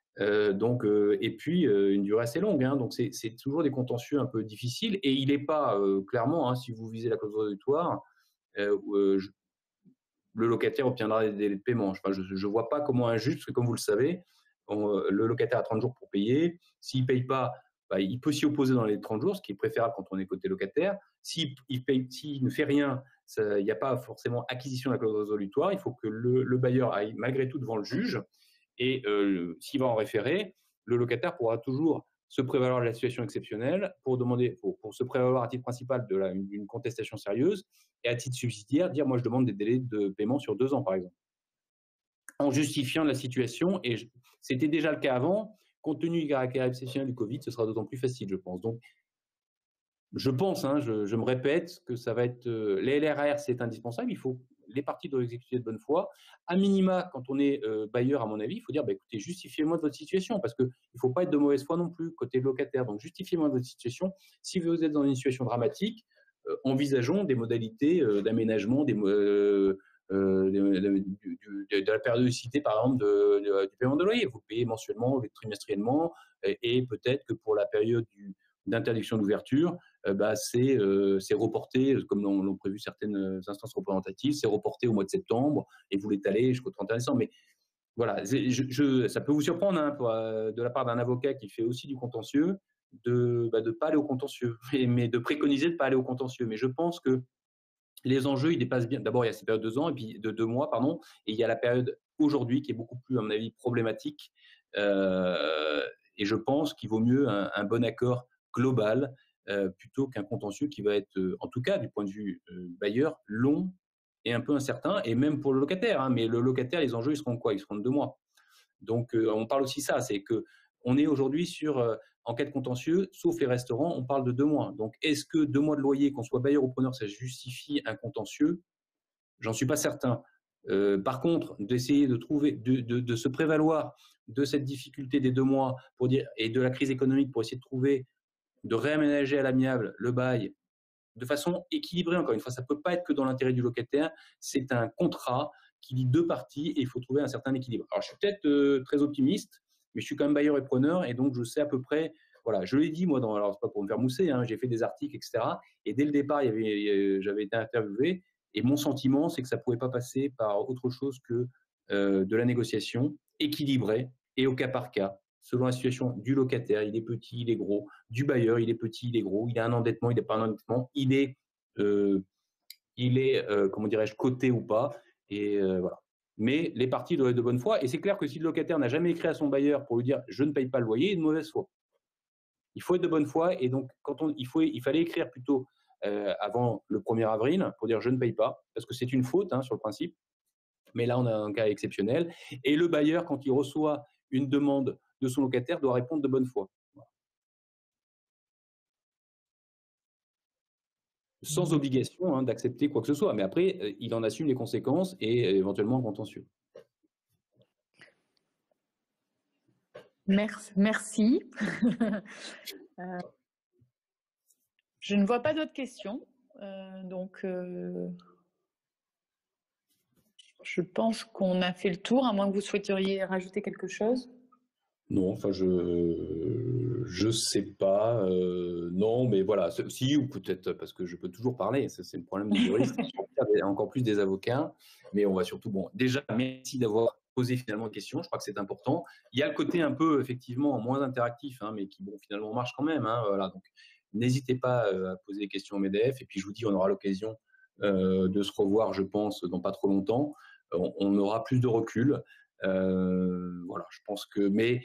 Et puis une durée assez longue. Donc c'est toujours des contentieux un peu difficiles. Et il n'est pas, clairement, si vous visez la clause auditoire, le locataire obtiendra des délais de paiement. Je ne vois pas comment un juge, parce que comme vous le savez, le locataire a 30 jours pour payer. S'il ne paye pas, il peut s'y opposer dans les 30 jours, ce qui est préférable quand on est côté locataire. S'il ne fait rien, il n'y a pas forcément acquisition de la clause auditoire. Il faut que le bailleur aille malgré tout devant le juge. Et s'il va en référer, le locataire pourra toujours se prévaloir de la situation exceptionnelle pour se prévaloir à titre principal d'une contestation sérieuse et à titre subsidiaire dire moi je demande des délais de paiement sur 2 ans par exemple, en justifiant la situation. Et c'était déjà le cas avant. Compte tenu du caractère exceptionnel du Covid, ce sera d'autant plus facile, je pense. Donc, je pense, je me répète, que ça va être les LRAR, c'est indispensable. Les parties doivent exécuter de bonne foi. À minima, quand on est bailleur, à mon avis, il faut dire, écoutez, justifiez-moi de votre situation, parce qu'il ne faut pas être de mauvaise foi non plus côté locataire. Donc, justifiez-moi de votre situation. Si vous êtes dans une situation dramatique, envisageons des modalités d'aménagement de la périodicité, par exemple, du paiement de loyer. Vous payez mensuellement, trimestriellement, et peut-être que pour la période d'interdiction d'ouverture, c'est reporté, comme l'ont prévu certaines instances représentatives, c'est reporté au mois de septembre et vous l'étalez jusqu'au 31 décembre. Mais voilà, ça peut vous surprendre de la part d'un avocat qui fait aussi du contentieux de ne pas aller au contentieux, mais de préconiser de ne pas aller au contentieux. Mais je pense que les enjeux, ils dépassent bien. D'abord, il y a cette période de 2 ans, et puis de 2 mois, pardon, et il y a la période aujourd'hui qui est beaucoup plus, à mon avis, problématique. Et je pense qu'il vaut mieux un bon accord global plutôt qu'un contentieux qui va être, en tout cas du point de vue bailleur, long et un peu incertain, et même pour le locataire. Mais le locataire, les enjeux, ils seront quoi? Ils seront de 2 mois. Donc, on parle aussi de ça, c'est qu'on est aujourd'hui sur, en cas de contentieux, sauf les restaurants, on parle de 2 mois. Donc, est-ce que 2 mois de loyer, qu'on soit bailleur ou preneur, ça justifie un contentieux? J'en suis pas certain. Par contre, d'essayer de trouver, de se prévaloir de cette difficulté des 2 mois et de la crise économique pour essayer de réaménager à l'amiable le bail de façon équilibrée, encore une fois, ça ne peut pas être que dans l'intérêt du locataire, c'est un contrat qui lie 2 parties et il faut trouver un certain équilibre. Alors, je suis peut-être très optimiste, mais je suis quand même bailleur et preneur et donc je sais à peu près, voilà, je l'ai dit moi, alors c'est pas pour me faire mousser, j'ai fait des articles, etc. Et dès le départ, j'avais été interviewé Et mon sentiment, c'est que ça ne pouvait pas passer par autre chose que de la négociation équilibrée et au cas par cas, selon la situation du locataire, il est petit, il est gros, du bailleur, il est petit, il est gros, il a un endettement, il n'a pas un endettement, comment dirais-je, coté ou pas. Et voilà. Mais les parties doivent être de bonne foi. Et c'est clair que si le locataire n'a jamais écrit à son bailleur pour lui dire je ne paye pas le loyer, il est de mauvaise foi. Il faut être de bonne foi. Et donc, il fallait écrire plutôt avant le 1er avril pour dire je ne paye pas, parce que c'est une faute sur le principe. Mais là, on a un cas exceptionnel. Et le bailleur, quand il reçoit une demande de son locataire, doit répondre de bonne foi. Sans obligation d'accepter quoi que ce soit. Mais après, il en assume les conséquences et éventuellement un contentieux. Merci. Je ne vois pas d'autres questions. Donc, je pense qu'on a fait le tour, à moins que vous souhaiteriez rajouter quelque chose. Non, enfin, je sais pas. Non, mais voilà. Si, ou peut-être parce que je peux toujours parler. C'est le problème des juristes. Encore plus des avocats. Mais on va surtout, bon, déjà, merci d'avoir posé finalement une question. Je crois que c'est important. Il y a le côté un peu, effectivement, moins interactif, mais qui, bon, finalement, marche quand même. Voilà. Donc, n'hésitez pas à poser des questions au MEDEF. Et puis, je vous dis, on aura l'occasion de se revoir, je pense, dans pas trop longtemps. On aura plus de recul. Voilà, je pense que, mais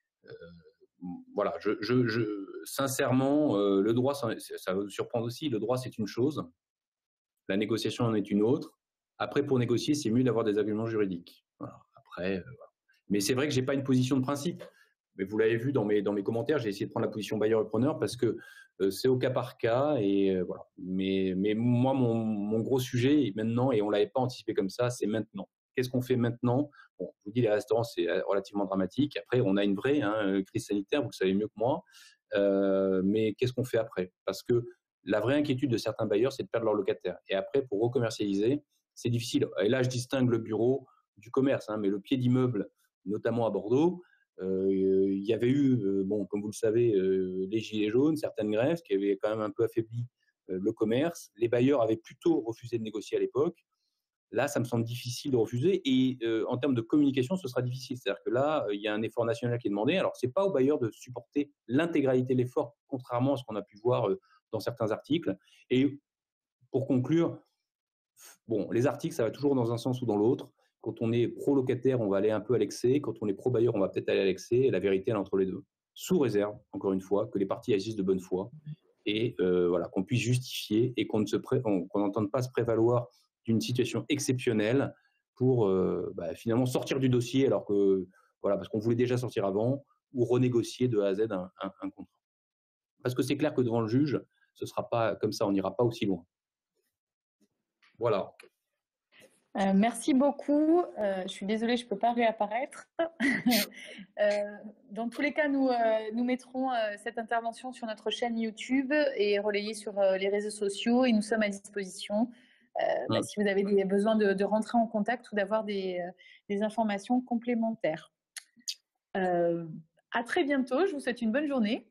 voilà, sincèrement, le droit, ça va vous surprendre aussi. Le droit, c'est une chose, la négociation en est une autre. Après, pour négocier, c'est mieux d'avoir des arguments juridiques. Voilà. Après, voilà. Mais c'est vrai que j'ai pas une position de principe. Mais vous l'avez vu dans mes commentaires, j'ai essayé de prendre la position bailleur et preneur parce que c'est au cas par cas et voilà. Mais moi, mon gros sujet maintenant, et on l'avait pas anticipé comme ça, c'est maintenant. Qu'est-ce qu'on fait maintenant? Bon, je vous dis, les restaurants, c'est relativement dramatique. Après, on a une vraie crise sanitaire, vous le savez mieux que moi. Mais qu'est-ce qu'on fait après? Parce que la vraie inquiétude de certains bailleurs, c'est de perdre leur locataire. Et après, pour recommercialiser, c'est difficile. Et là, je distingue le bureau du commerce, mais le pied d'immeuble, notamment à Bordeaux, il y avait eu, bon, comme vous le savez, les gilets jaunes, certaines grèves qui avaient quand même un peu affaibli le commerce. Les bailleurs avaient plutôt refusé de négocier à l'époque. Là, ça me semble difficile de refuser. Et en termes de communication, ce sera difficile. C'est-à-dire que là, il y a un effort national qui est demandé. Alors, ce n'est pas aux bailleurs de supporter l'intégralité de l'effort, contrairement à ce qu'on a pu voir dans certains articles. Et pour conclure, bon, les articles, ça va toujours dans un sens ou dans l'autre. Quand on est pro-locataire, on va aller un peu à l'excès. Quand on est pro-bailleur, on va peut-être aller à l'excès. Et la vérité, elle est entre les deux. Sous réserve, encore une fois, que les parties agissent de bonne foi et voilà, qu'on puisse justifier et qu'on n'entende pas se prévaloir d'une situation exceptionnelle pour finalement sortir du dossier alors que, voilà, parce qu'on voulait déjà sortir avant ou renégocier de A à Z un contrat. Parce que c'est clair que devant le juge, ce ne sera pas comme ça, on n'ira pas aussi loin. Voilà. Merci beaucoup. Je suis désolée, je ne peux pas réapparaître. Dans tous les cas, nous mettrons cette intervention sur notre chaîne YouTube et relayée sur les réseaux sociaux et nous sommes à disposition si vous avez besoin de rentrer en contact ou d'avoir des informations complémentaires. À très bientôt, je vous souhaite une bonne journée.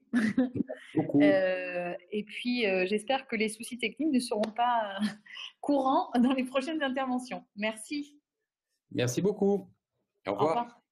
Et puis, j'espère que les soucis techniques ne seront pas courants dans les prochaines interventions. Merci. Merci beaucoup. Au revoir.